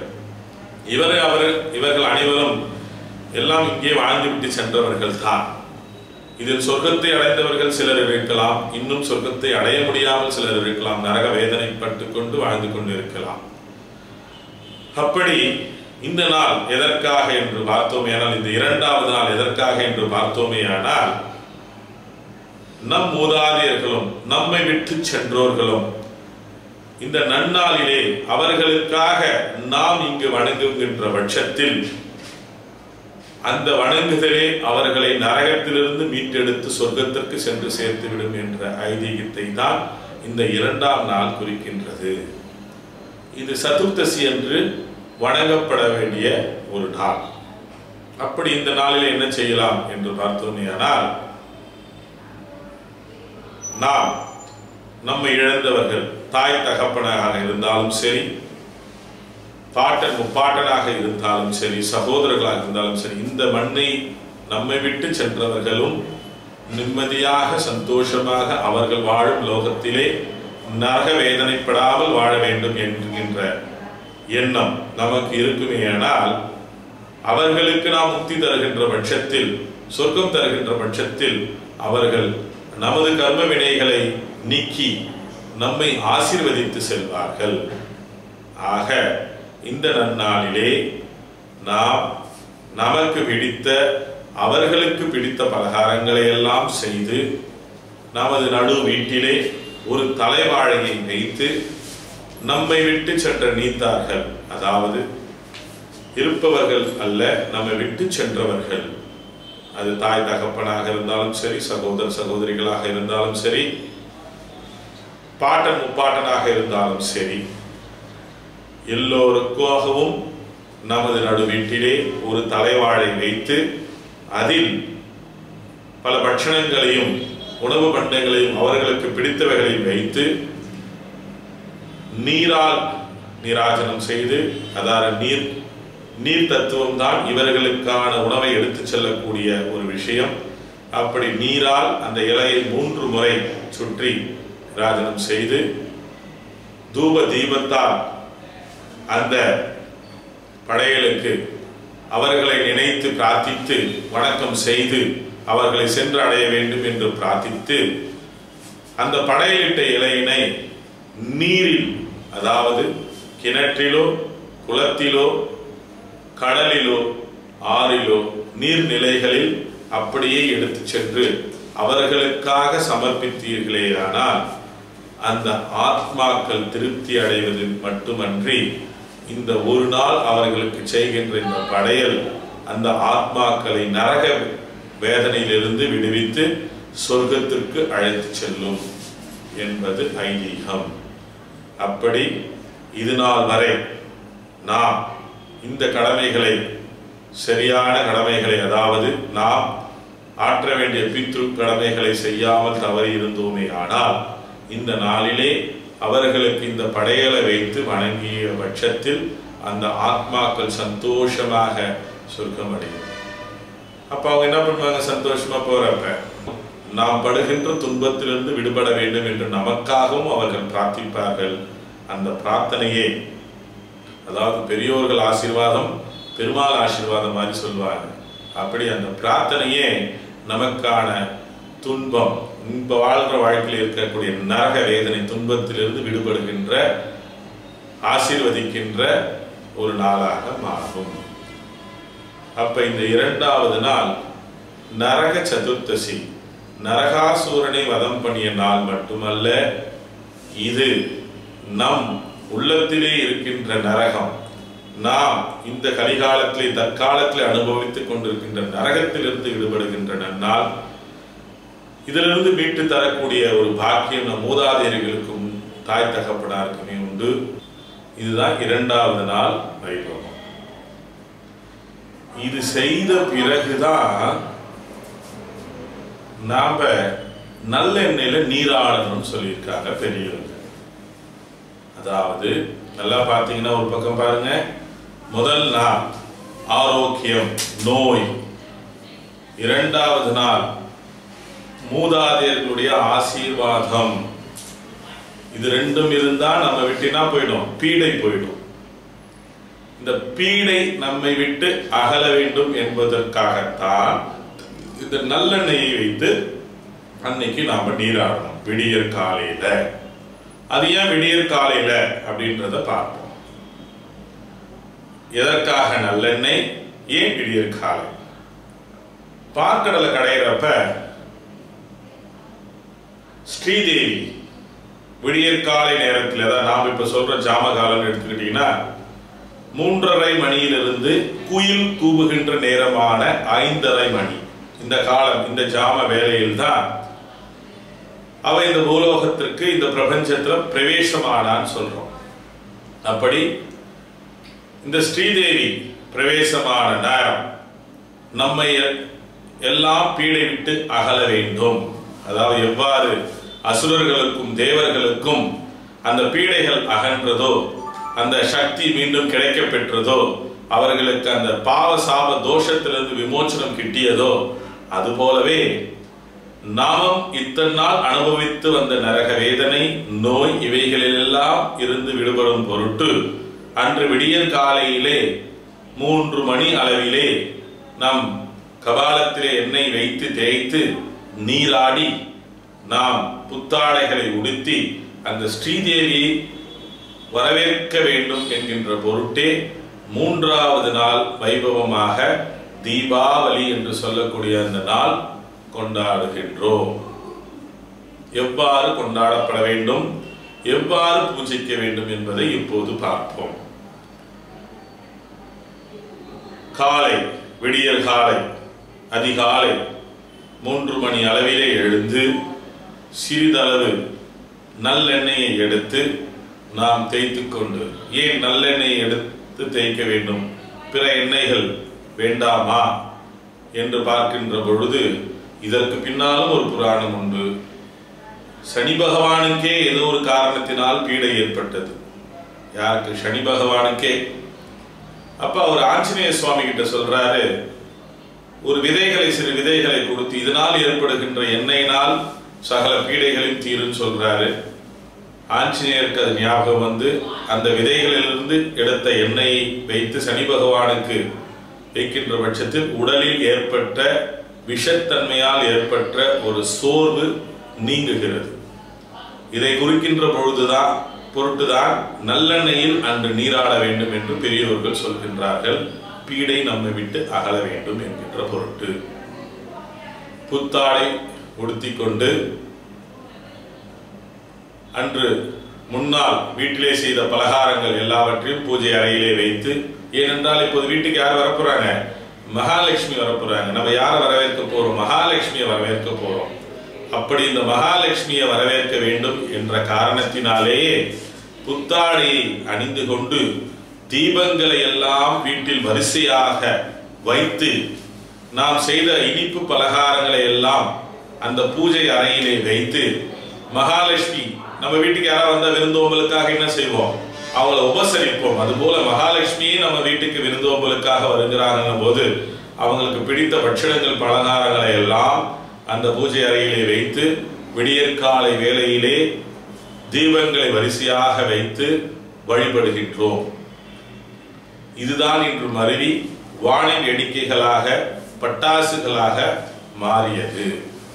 இவர்கள் அனைவரும் எல்லாம் இங்கே வாழ்ந்துவிட்டு சென்றவர்கள் தான். இதில் சொர்க்கத்தை அடைந்தவர்கள் சிலர் இருக்கலாம், இன்னும் சொர்க்கத்தை அடைய முடியாமல் சிலர் இருக்கலாம், நரக வேதனைப்பட்டு கொண்டு வாழ்ந்து கொண்டு இருக்கலாம். அப்படி இந்த நாள் எதற்காக என்று பார்த்தோமே ஆனால், இந்த இரண்டாவது நாள் எதற்காக என்று பார்த்தோமே ஆனால், நம் மூதாதையர்களும் நம்மை விட்டு சென்றோர்களும் இந்த நன்னாளிலே அவர்களுக்காக நாம் இங்கு வணங்குகின்ற பட்சத்தில் அந்த வணங்குதலே அவர்களை நரகத்திலிருந்து மீட்டெடுத்து சொர்க்கத்திற்கு சென்று சேர்த்துவிடும் என்ற ஐதீகத்தை தான் இந்த இரண்டாம் நாள் குறிக்கின்றது. இது சதுர்தசி என்று வணங்கப்பட வேண்டிய ஒரு நாள். அப்படி இந்த நாளில் என்ன செய்யலாம் என்று பார்த்தோமேயானால், நாம் நம்மை இழந்தவர்கள் தாய் தகப்பனாக இருந்தாலும் சரி, பாட்டன் முப்பாட்டனாக இருந்தாலும் சரி, சகோதரர்களாக இருந்தாலும் சரி, இந்த மண்ணை நம்மை விட்டு சென்றவர்களும் நிம்மதியாக சந்தோஷமாக அவர்கள் வாழும் லோகத்திலே நரக வேதனைப்படாமல் வாழ வேண்டும் என்கின்ற எண்ணம் நமக்கு இருக்குமேயானால், அவர்களுக்கு நாம் முக்தி தருகின்ற பட்சத்தில், சொர்க்கம் தருகின்ற பட்சத்தில் அவர்கள் நமது கர்ம வினைகளை நீக்கி நம்மை ஆசீர்வதித்து செல்வார்கள். ஆக இந்த நன்னாளிலே நாம் நமக்கு பிடித்த, அவர்களுக்கு பிடித்த பலகாரங்களை எல்லாம் செய்து நமது நடு வீட்டிலே ஒரு தலைவாழையை வைத்து நம்மை விட்டு சென்ற நீத்தார்கள், அதாவது இருப்பவர்கள் அல்ல, நம்மை விட்டு சென்றவர்கள், அது தாய் தகப்பனாக இருந்தாலும் சரி, சகோதர சகோதரிகளாக இருந்தாலும் சரி, பாட்டன் முப்பாட்டனாக இருந்தாலும் சரி, எல்லோருக்காகவும் நமது நடு வீட்டிலே ஒரு தலைவாழை வைத்து அதில் பல பட்சணங்களையும் உணவு பண்டங்களையும் அவர்களுக்கு பிடித்தவைகளையும் வைத்து நீரால் நீராஜனம் செய்து, அதாவது நீர் தத்துவம் தான் இவர்களுக்கான உணவை எடுத்து செல்லக்கூடிய ஒரு விஷயம். அப்படி நீரால் அந்த இலையை 3 முறை சுற்றி ராஜனம் செய்து, தூப தீபத்தால் அந்த படைகளுக்கு அவர்களை நினைத்து பிரார்த்தித்து வணக்கம் செய்து அவர்களை சென்று அடைய வேண்டும் என்று பிரார்த்தித்து, அந்த படையிலிட்ட இலையினை நீரில், அதாவது கிணற்றிலோ குளத்திலோ கடலிலோ ஆறிலோ நீர்நிலைகளில் அப்படியே எடுத்து சென்று அவர்களுக்காக சமர்ப்பித்தீர்களேயானால் அந்த ஆத்மாக்கள் திருப்தி அடைவது மட்டுமன்றி, இந்த ஒரு நாள் அவர்களுக்கு செய்கின்ற இந்த படையல் அந்த ஆத்மாக்களை நரக வேதனையிலிருந்து விடுவித்து சொர்க்கத்திற்கு அழைத்து செல்லும் என்பது ஐதீகம். அப்படி இது நாள் வரை நாம் இந்த கடமைகளை, சரியான கடமைகளை, அதாவது நாம் ஆற்ற வேண்டிய பித்ரு கடமைகளை செய்யாமல் தவறி இருந்தோமே ஆனால், இந்த நாளிலே அவர்களுக்கு இந்த படையலை வைத்து வணங்கிய பட்சத்தில் அந்த ஆத்மாக்கள் சந்தோஷமாக சொர்க்கம் அடையும். அப்ப அவங்க என்ன பண்ணுவாங்க? சந்தோஷமா போறப்ப நாம் படுகின்ற துன்பத்திலிருந்து விடுபட வேண்டும் என்று நமக்காகவும் அவர்கள் பிரார்த்திப்பார்கள். அந்த பிரார்த்தனையே, அதாவது பெரியோர்கள் ஆசீர்வாதம் பெருமாள் ஆசீர்வாதம் மாதிரி சொல்வாங்க. அப்படி அந்த பிரார்த்தனையே நமக்கான துன்பம், இப்ப வாழ்ற வாழ்க்கையில் இருக்கக்கூடிய நரக வேதனை துன்பத்திலிருந்து விடுபடுகின்ற, ஆசீர்வதிக்கின்ற ஒரு நாளாக மாறும். அப்ப இந்த இரண்டாவது நாள் நரக சதுர்தசி, நரகாசூரனை வதம் பண்ணிய நாள் மட்டுமல்ல, இது நம் உள்ளத்திலே இருக்கின்ற நரகம், நாம் இந்த கலிகாலத்திலே தற்காலத்தில் அனுபவித்துக் கொண்டிருக்கின்ற நரகத்திலிருந்து விடுபடுகின்ற நன்னால், இதிலிருந்து மீட்டு தரக்கூடிய ஒரு பாக்கியம் நம் மூதாதையர்களுக்கும் தாய் தகப்பனாருக்குமே உண்டு. இதுதான் 2வது நாள் வைபவம். இது செய்த பிறகுதான் நாம நல்லெண்ணெயில நீராடணும் சொல்லியிருக்காங்க பெரியவங்க. அதாவது நல்லா பார்த்தீங்கன்னா ஒரு பக்கம் பாருங்க, முதல் நாள் ஆரோக்கியம் நோய், 2வது நாள் மூதாதையர்களுடைய ஆசீர்வாதம். இது ரெண்டும் இருந்தா நம்ம விட்டுனா போயிடும், பீடை போயிடும். இந்த பீடை நம்மை விட்டு அகல வேண்டும் என்பதற்காகத்தான் இந்த நல்லெண்ணெயை வைத்து அன்னைக்கு நாம நீராடணும் விடியற் காலையில. அது ஏன் விடியற் காலையில அப்படின்றத பார்ப்போம். எதற்காக நல்லெண்ணெய், ஏன் விடியற் காலை? பார்க்கடலை கடையிறப்ப ஸ்ரீதேவி விடியற் காலை நேரத்தில், அதான் நாம் இப்ப சொல்ற ஜாமகாலம் எடுத்துக்கிட்டீங்கன்னா 3:30 மணியிலிருந்து குயில் கூவுகின்ற நேரமான 5:30 மணி, இந்த காலம், இந்த ஜாம வேளையில் தான் அவ இந்த பூலோகத்திற்கு, இந்த பிரபஞ்சத்துல பிரவேசமானான்னு சொல்றோம். அப்படி இந்த ஸ்ரீதேவி பிரவேசமான நேரம் நம்மை எல்லாம் பீடை விட்டு அகல வேண்டும். அதாவது எவ்வாறு அசுரர்களுக்கும் தேவர்களுக்கும் அந்த பீடைகள் அகன்றதோ, அந்த சக்தி மீண்டும் கிடைக்க பெற்றதோ, அவர்களுக்கு அந்த பாவ சாப தோஷத்திலிருந்து விமோச்சனம் கிட்டியதோ, அதுபோலவே நாமும் இத்தனை நாள் அனுபவித்து வந்த நரக வேதனை, நோய் இவைகளிலெல்லாம் இருந்து விடுபடும் பொருட்டு அன்று விடியற் காலையிலே 3 மணி அளவிலே நம் கபாலத்திலே எண்ணெய் வைத்து தேய்த்து நீராடி நாம் புத்தாடைகளை உடுத்தி அந்த ஸ்ரீதேவியை வரவேற்க வேண்டும் என்கின்ற பொருட்டே 3வது நாள் வைபவமாக தீபாவளி என்று சொல்லக்கூடிய அந்த நாள் கொண்டாடுகின்றோம். எவ்வாறு கொண்டாடப்பட வேண்டும், எவ்வாறு பூஜிக்க வேண்டும் என்பதை இப்போது பார்ப்போம். காலை, விடியற் காலை அதிகாலை 3 மணி அளவிலே எழுந்து சிறிதளவு நல்லெண்ணெயை எடுத்து நாம் தேய்த்து கொண்டு, ஏன் நல்லெண்ணெயை எடுத்து தேய்க்க வேண்டும், பிற எண்ணெய்கள் வேண்டாமா என்று பார்க்கின்ற பொழுது இதற்கு பின்னாலும் ஒரு புராணம் உண்டு. சனி பகவானுக்கே ஏதோ ஒரு காரணத்தினால் பீடை ஏற்பட்டது. யாருக்கு? சனி பகவானுக்கே. அப்ப அவர் ஆஞ்சநேய சுவாமி கிட்ட சொல்றாரு, ஒரு விதைகளை, சிறு விதைகளை கொடுத்து இதனால் ஏற்படுகின்ற எண்ணெயினால் சகல பீடைகளையும் தீரும் சொல்றாரு. ஆஞ்சநேயருக்கு அது ஞாபகம் வந்து அந்த விதைகளிலிருந்து எடுத்த எண்ணெயை வைத்து சனி பகவானுக்கு வைக்கின்ற பட்சத்தில் உடலில் ஏற்பட்ட விஷத்தன்மையால் ஏற்பட்ட ஒரு சோர்வு நீங்குகிறது. இதை குறிக்கின்ற பொருட்டுதான் நல்லெண்ணெயில் அன்று நீராட வேண்டும் என்று பெரியவர்கள் சொல்கின்றார்கள். பீடை நம்மை விட்டு அகல வேண்டும் என்கின்ற பொருட்டு புத்தாடை உடுத்திக் கொண்டு அன்று முன்னால் வீட்டிலே செய்த பலகாரங்கள் எல்லாவற்றையும் பூஜை அறையிலே வைத்து, ஏனென்றால் இப்போது வீட்டுக்கு யார் வரப்போறாங்க? மகாலட்சுமி வரப்போறாங்க. நம்ம யாரை வரவேற்க போறோம்? மகாலட்சுமியை வரவேற்க போறோம். அப்படி இந்த மகாலட்சுமியை வரவேற்க வேண்டும் என்ற காரணத்தினாலேயே புத்தாடையை அணிந்து கொண்டு தீபங்களை எல்லாம் வீட்டில் வரிசையாக வைத்து நாம் செய்த இனிப்பு பலகாரங்களை எல்லாம் அந்த பூஜை அறையிலே வைத்து, மகாலட்சுமி நம்ம வீட்டுக்கு யாராவது வந்தா விருந்தோம்பலுக்காக என்ன செய்வோம்? அவங்கள உபசரிப்போம். அதுபோல மகாலட்சுமியே நம்ம வீட்டுக்கு விருந்தோம்பலுக்காக வருகிறாங்க போது அவங்களுக்கு பிடித்த பட்சணங்கள் பலகாரங்களை எல்லாம் அந்த பூஜை அறையிலே வைத்து விடியற்காலை வேளையிலே தீபங்களை வரிசையாக வைத்து வழிபடுகின்றோம். இதுதான் இன்று மருவி வானின் எண்ணிக்கைகளாக பட்டாசுகளாக மாறியது.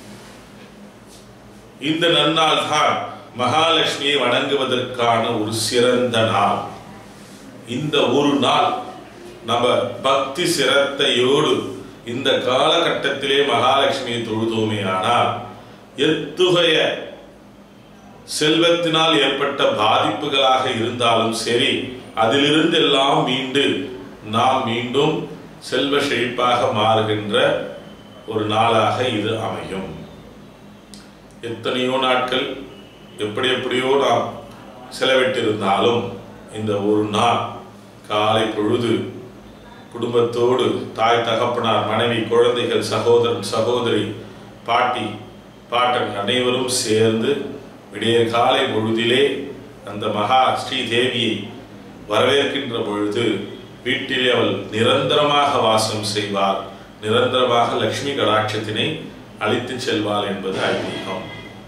இந்த நன்னாள் தான் மகாலட்சுமியை வணங்குவதற்கான ஒரு சிறந்த நாள். இந்த ஒரு நாள் நம்ம பக்தி சிரத்தையோடு இந்த காலகட்டத்திலே மகாலட்சுமியை தொழுதோமே ஆனால் எத்துகைய செல்வத்தினால் ஏற்பட்ட பாதிப்புகளாக இருந்தாலும் சரி, அதிலிருந்து எல்லாம் மீண்டு நாம் மீண்டும் செல்வ செழிப்பாக மாறுகின்ற ஒரு நாளாக இது அமையும். எத்தனையோ நாட்கள் எப்படியோ நாம் செலவிட்டிருந்தாலும் இந்த ஒரு நாள் காலை பொழுது குடும்பத்தோடு தாய் தகப்பனார் மனைவி குழந்தைகள் சகோதரன் சகோதரி பாட்டி பாட்டன் அனைவரும் சேர்ந்து விடிய காலை பொழுதிலே அந்த மகா ஸ்ரீ தேவியை வரவேற்கின்ற பொழுது வீட்டிலே அவள் நிரந்தரமாக வாசம் செய்வார், நிரந்தரமாக லட்சுமி கடாட்சத்தினை அளித்து செல்வாள் என்பது ஐதீகம்.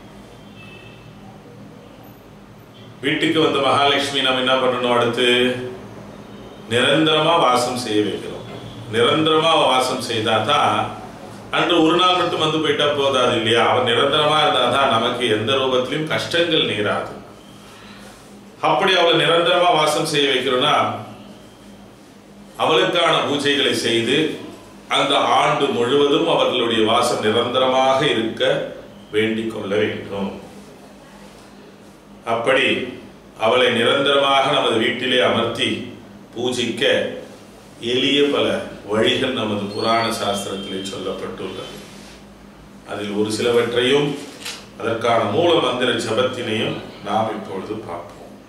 வீட்டுக்கு வந்த மகாலட்சுமி நாம் என்ன பண்ணணும்? அடுத்து நிரந்தரமா வாசம் செய்ய வைக்கிறோம். நிரந்தரமா வாசம் செய்தாதான், அன்று ஒரு நாள் மட்டும் வந்து போயிட்டா போதாது இல்லையா? அவன் நிரந்தரமா இருந்தாதான் நமக்கு எந்த ரூபத்திலும் கஷ்டங்கள் நேராது. அப்படி அவளை நிரந்தரமா வாசம் செய்ய வைக்கிறோம்னா அவளுக்கான பூஜைகளை செய்து அந்த ஆண்டு முழுவதும் அவர்களுடைய வாசம் நிரந்தரமாக இருக்க வேண்டிக் கொள்ள வேண்டும். அப்படி அவளை நிரந்தரமாக நமது வீட்டிலே அமர்த்தி பூஜிக்க எளிய பல வழிகள் நமது புராண சாஸ்திரத்திலே சொல்லப்பட்டுள்ளது. அதில் ஒரு சிலவற்றையும் அதற்கான மூல மந்திர ஜபத்தினையும் நாம் இப்பொழுது பார்ப்போம்.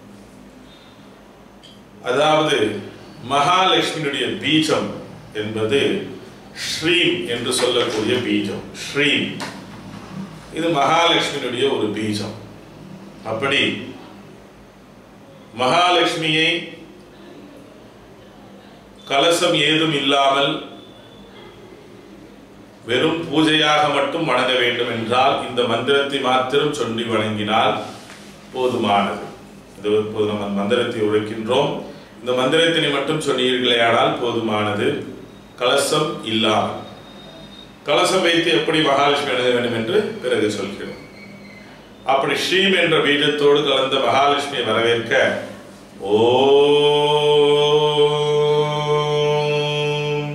அதாவது மகாலட்சுமியுடைய பீஜம் என்பது ஸ்ரீம் என்று சொல்லக்கூடிய பீஜம். ஸ்ரீம் இது மகாலட்சுமியுடைய ஒரு பீஜம். அப்படி மகாலட்சுமியை கலசம் ஏதும் இல்லாமல் வெறும் பூஜையாக மட்டும் வணங்க வேண்டும் என்றால் இந்த மந்திரத்தை மாத்திரம் சொல்லி வணங்கினால் போதுமானது. இது இப்போது நம்ம மந்திரத்தை உரைக்கின்றோம். இந்த மந்திரத்தினை மட்டும் சொன்னீர்களேயானால் போதுமானது. கலசம் இல்லாமல், கலசம் வைத்து எப்படி மகாலட்சுமி வணங்க வேண்டும் என்று பிறகு சொல்கிறோம். அப்படி ஸ்ரீம் என்ற பீஜத்தோடு கலந்த மகாலட்சுமியை வரவேற்க ஓம்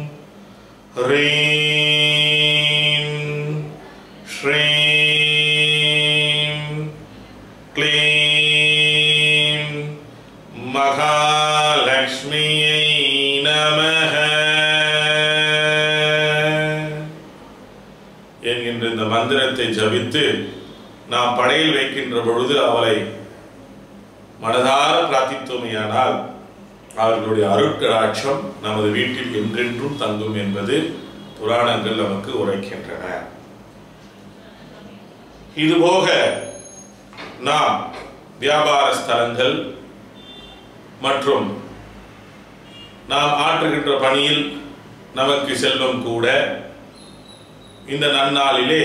ஹ்ரீம் ஸ்ரீம் க்ளீம் மகாலட்சுமியை நமஹ என்கின்ற இந்த மந்திரத்தை ஜபித்து நாம் படையில் வைக்கின்ற பொழுது அவளை மனதார பிரார்த்தித்தோமையானால் அவர்களுடைய அருட்கடாட்சம் நமது வீட்டில் என்றென்றும் தங்கும் என்பது புராணங்கள் நமக்கு உரைக்கின்றன. இதுபோக நாம் வியாபார ஸ்தலங்கள் மற்றும் நாம் ஆற்றுகின்ற பணியில் நமக்கு செல்வம் கூட இந்த நன்னாளிலே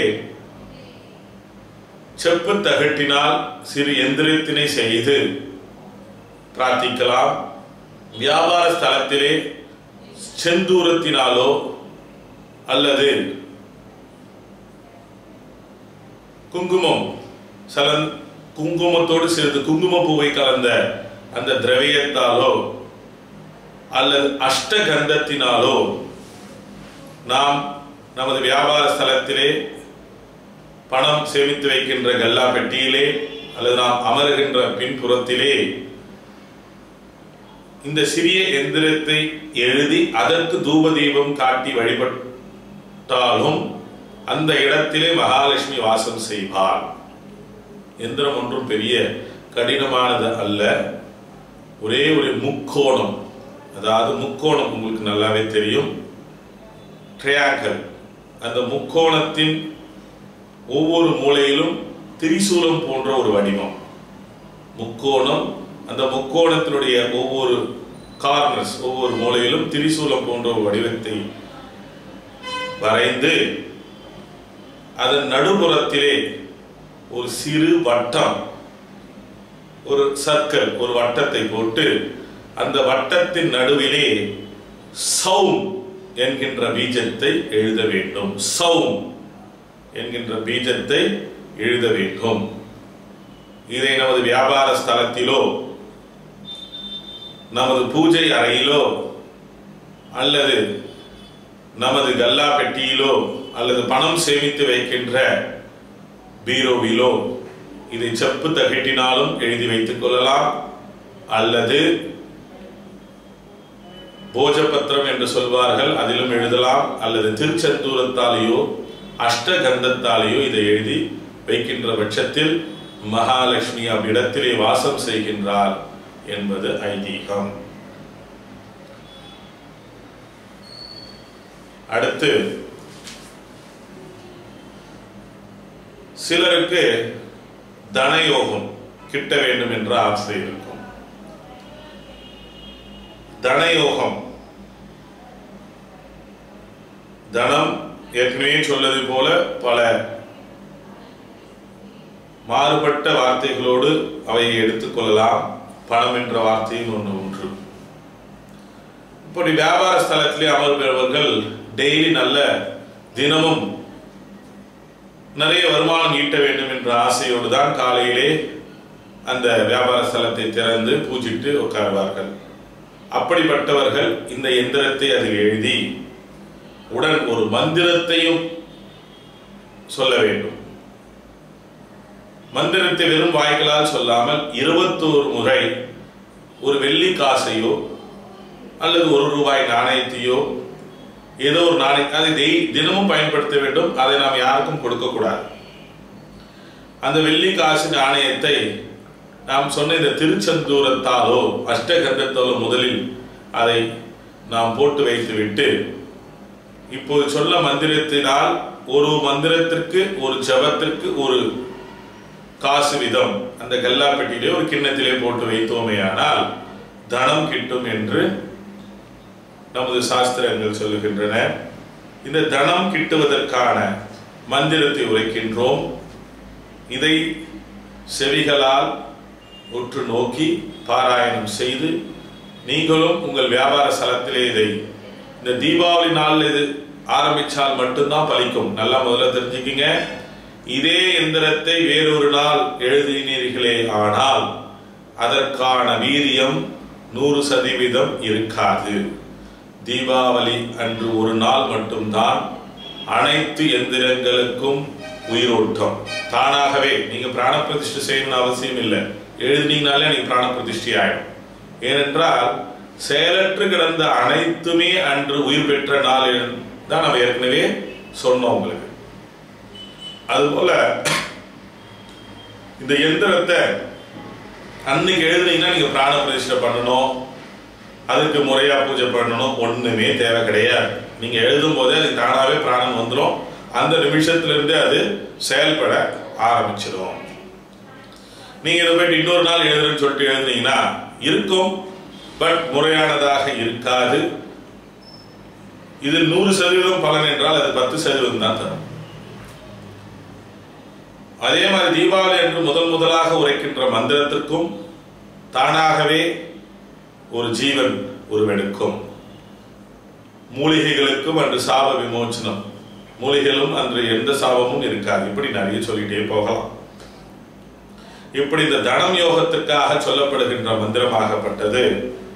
செப்பு தகட்டினால் சிறு எந்திரத்தினை செய்து பிரார்த்திக்கலாம். வியாபார ஸ்தலத்திலே செந்தூரத்தினாலோ அல்லது குங்குமத்தோடு சிறிது குங்குமப்பூவை கலந்த அந்த திரவியத்தாலோ அல்லது அஷ்டகந்தத்தினாலோ நாம் நமது வியாபார ஸ்தலத்திலே பணம் சேமித்து வைக்கின்ற கல்லா பெட்டியிலே அல்லது நாம் அமருகின்ற பின்புறத்திலே இந்த சிறிய எந்திரத்தை எழுதி அதற்கு தூப தீபம் காட்டி வழிபட்டாலும் அந்த இடத்திலே மகாலட்சுமி வாசம் செய்வார். எந்திரம் ஒன்றும் பெரிய கடினமானது அல்ல. ஒரே ஒரு முக்கோணம், அதாவது முக்கோணம் உங்களுக்கு நல்லாவே தெரியும், ட்ரையாங்கிள். அந்த முக்கோணத்தின் ஒவ்வொரு மூலையிலும் திரிசூலம் போன்ற ஒரு வடிவம். முக்கோணம், அந்த முக்கோணத்தினுடைய ஒவ்வொரு கார்னர்ஸ், ஒவ்வொரு மூலையிலும் திரிசூலம் போன்ற ஒரு வடிவத்தை வரைந்து அதன் நடுப்புறத்திலே ஒரு சிறு வட்டம், ஒரு சர்க்கிள், ஒரு வட்டத்தை போட்டு அந்த வட்டத்தின் நடுவிலே சௌம் என்கின்ற பீஜத்தை எழுத வேண்டும். சௌம் என்கின்ற பீஜத்தை எழுத வேண்டும். இதை நமது வியாபார ஸ்தலத்திலோ நமது பூஜை அறையிலோ அல்லது நமது கல்லா பெட்டியிலோ அல்லது பணம் சேமித்து வைக்கின்ற பீரோவிலோ இதை செப்பு தகட்டினாலும் எழுதி வைத்துக் கொள்ளலாம். அல்லது போஜபத்திரம் என்று சொல்வார்கள், அதிலும் எழுதலாம், அல்லது திருச்செந்தூரத்தாலேயோ அஷ்டகந்தத்தாலேயோ இதை எழுதி வைக்கின்ற பட்சத்தில் மகாலட்சுமி அவ்விடத்திலே வாசம் செய்கின்றார் என்பது ஐதீகம். அடுத்து சிலருக்கு தனயோகம் கிட்ட வேண்டும் என்ற ஆசை இருக்கும். தனயோகம், தனம் ஏற்கனவே சொல்வது போல பல மாறுபட்ட வார்த்தைகளோடு அவையை எடுத்துக்கொள்ளலாம். பணம் என்ற வார்த்தையும் ஒன்று. இப்படி வியாபார ஸ்தலத்திலே அமர்பவர்கள் டெய்லி நல்ல தினமும் நிறைய வருமானம் ஈட்ட வேண்டும் என்ற ஆசையோடு தான் காலையிலே அந்த வியாபார ஸ்தலத்தை திறந்து பூஜிட்டு உட்கார்வார்கள். அப்படிப்பட்டவர்கள் இந்த எந்திரத்தை அதில் எழுதி உடன் ஒரு மந்திரத்தையும் சொல்ல வேண்டும். மந்திரத்தை வெறும் வாய்களால் சொல்லாமல் 21 முறை ஒரு வெள்ளி காசையோ அல்லது 1 ரூபாய் நாணயத்தையோ ஏதோ ஒரு நாணயம் அதை தினமும் பயன்படுத்த வேண்டும். அதை நாம் யாருக்கும் கொடுக்க கூடாது. அந்த வெள்ளி காசு நாணயத்தை நாம் சொன்ன இந்த திருச்செந்தூரத்தாலோ அஷ்டகந்தத்தாலோ முதலில் அதை நாம் போட்டு வைத்துவிட்டு இப்போது சொல்ல மந்திரத்தினால் ஒரு மந்திரத்திற்கு ஒரு ஜபத்திற்கு ஒரு காசு விதம் அந்த கல்லாப்பெட்டியிலே ஒரு கிண்ணத்திலே போட்டு வைத்தோமேயானால் தனம் கிட்டும் என்று நமது சாஸ்திரங்கள் சொல்லுகின்றன. இந்த தனம் கிட்டுவதற்கான மந்திரத்தை உரைக்கின்றோம். இதை செவிகளால் உற்று நோக்கி பாராயணம் செய்து நீங்களும் உங்கள் வியாபார ஸ்தலத்திலே இதை இந்த தீபாவளி நாளில் இது ஆரம்பித்தால் மட்டும்தான் பலிக்கும். நல்லா முதல்ல தெரிஞ்சுக்கிங்க. இதே எந்திரத்தை வேறொரு நாள் எழுதினீர்களே ஆனால் அதற்கான வீரியம் 100% இருக்காது. தீபாவளி அன்று ஒரு நாள் மட்டும்தான் அனைத்து எந்திரங்களுக்கும் உயிரோட்டம். தானாகவே நீங்க பிராண பிரதிஷ்டை செய்யணும்னு அவசியம் இல்லை. எழுதினீங்கனாலே நீங்க பிராண பிரதிஷ்டை ஆயிடும். ஏனென்றால் செயலற்று கிடந்த அனைத்துமே அன்று உயிர் பெற்ற நாள் தான் நம்ம ஏற்கனவே சொன்னோம் உங்களுக்கு. அதுபோல இந்த எந்திரத்தை அன்னைக்கு எழுதுனீங்கன்னா நீங்க பிராண பிரதிஷ்டை பண்ணணும், அதுக்கு முறையா பூஜை பண்ணணும், ஒண்ணுமே தேவை கிடையாது. நீங்க எழுதும் போதே அதுக்கு தானாவே பிராணம் வந்துடும். அந்த நிமிஷத்திலிருந்தே அது செயல்பட ஆரம்பிச்சிடும். நீங்க இதை போயிட்டு இன்னொரு நாள் எழுதுன்னு சொல்லிட்டு எழுதுனீங்கன்னா இருக்கும், பட் முறையானதாக இருக்காது. இது 100% பலன் என்றால் அது 10% தான் தரும். அதே மாதிரி தீபாவளி என்று முதலாக உரைக்கின்ற மந்திரத்திற்கும் தானாகவே ஒரு ஜீவன் உருவெடுக்கும். மூலிகைகளுக்கும் அன்று சாப விமோச்சனம், மூலிகைகளும் அன்று எந்த சாபமும் இருக்காது. இப்படி நிறைய சொல்லிட்டே போகலாம். இப்படி இந்த தனம் யோகத்திற்காக சொல்லப்படுகின்ற மந்திரமாகப்பட்டது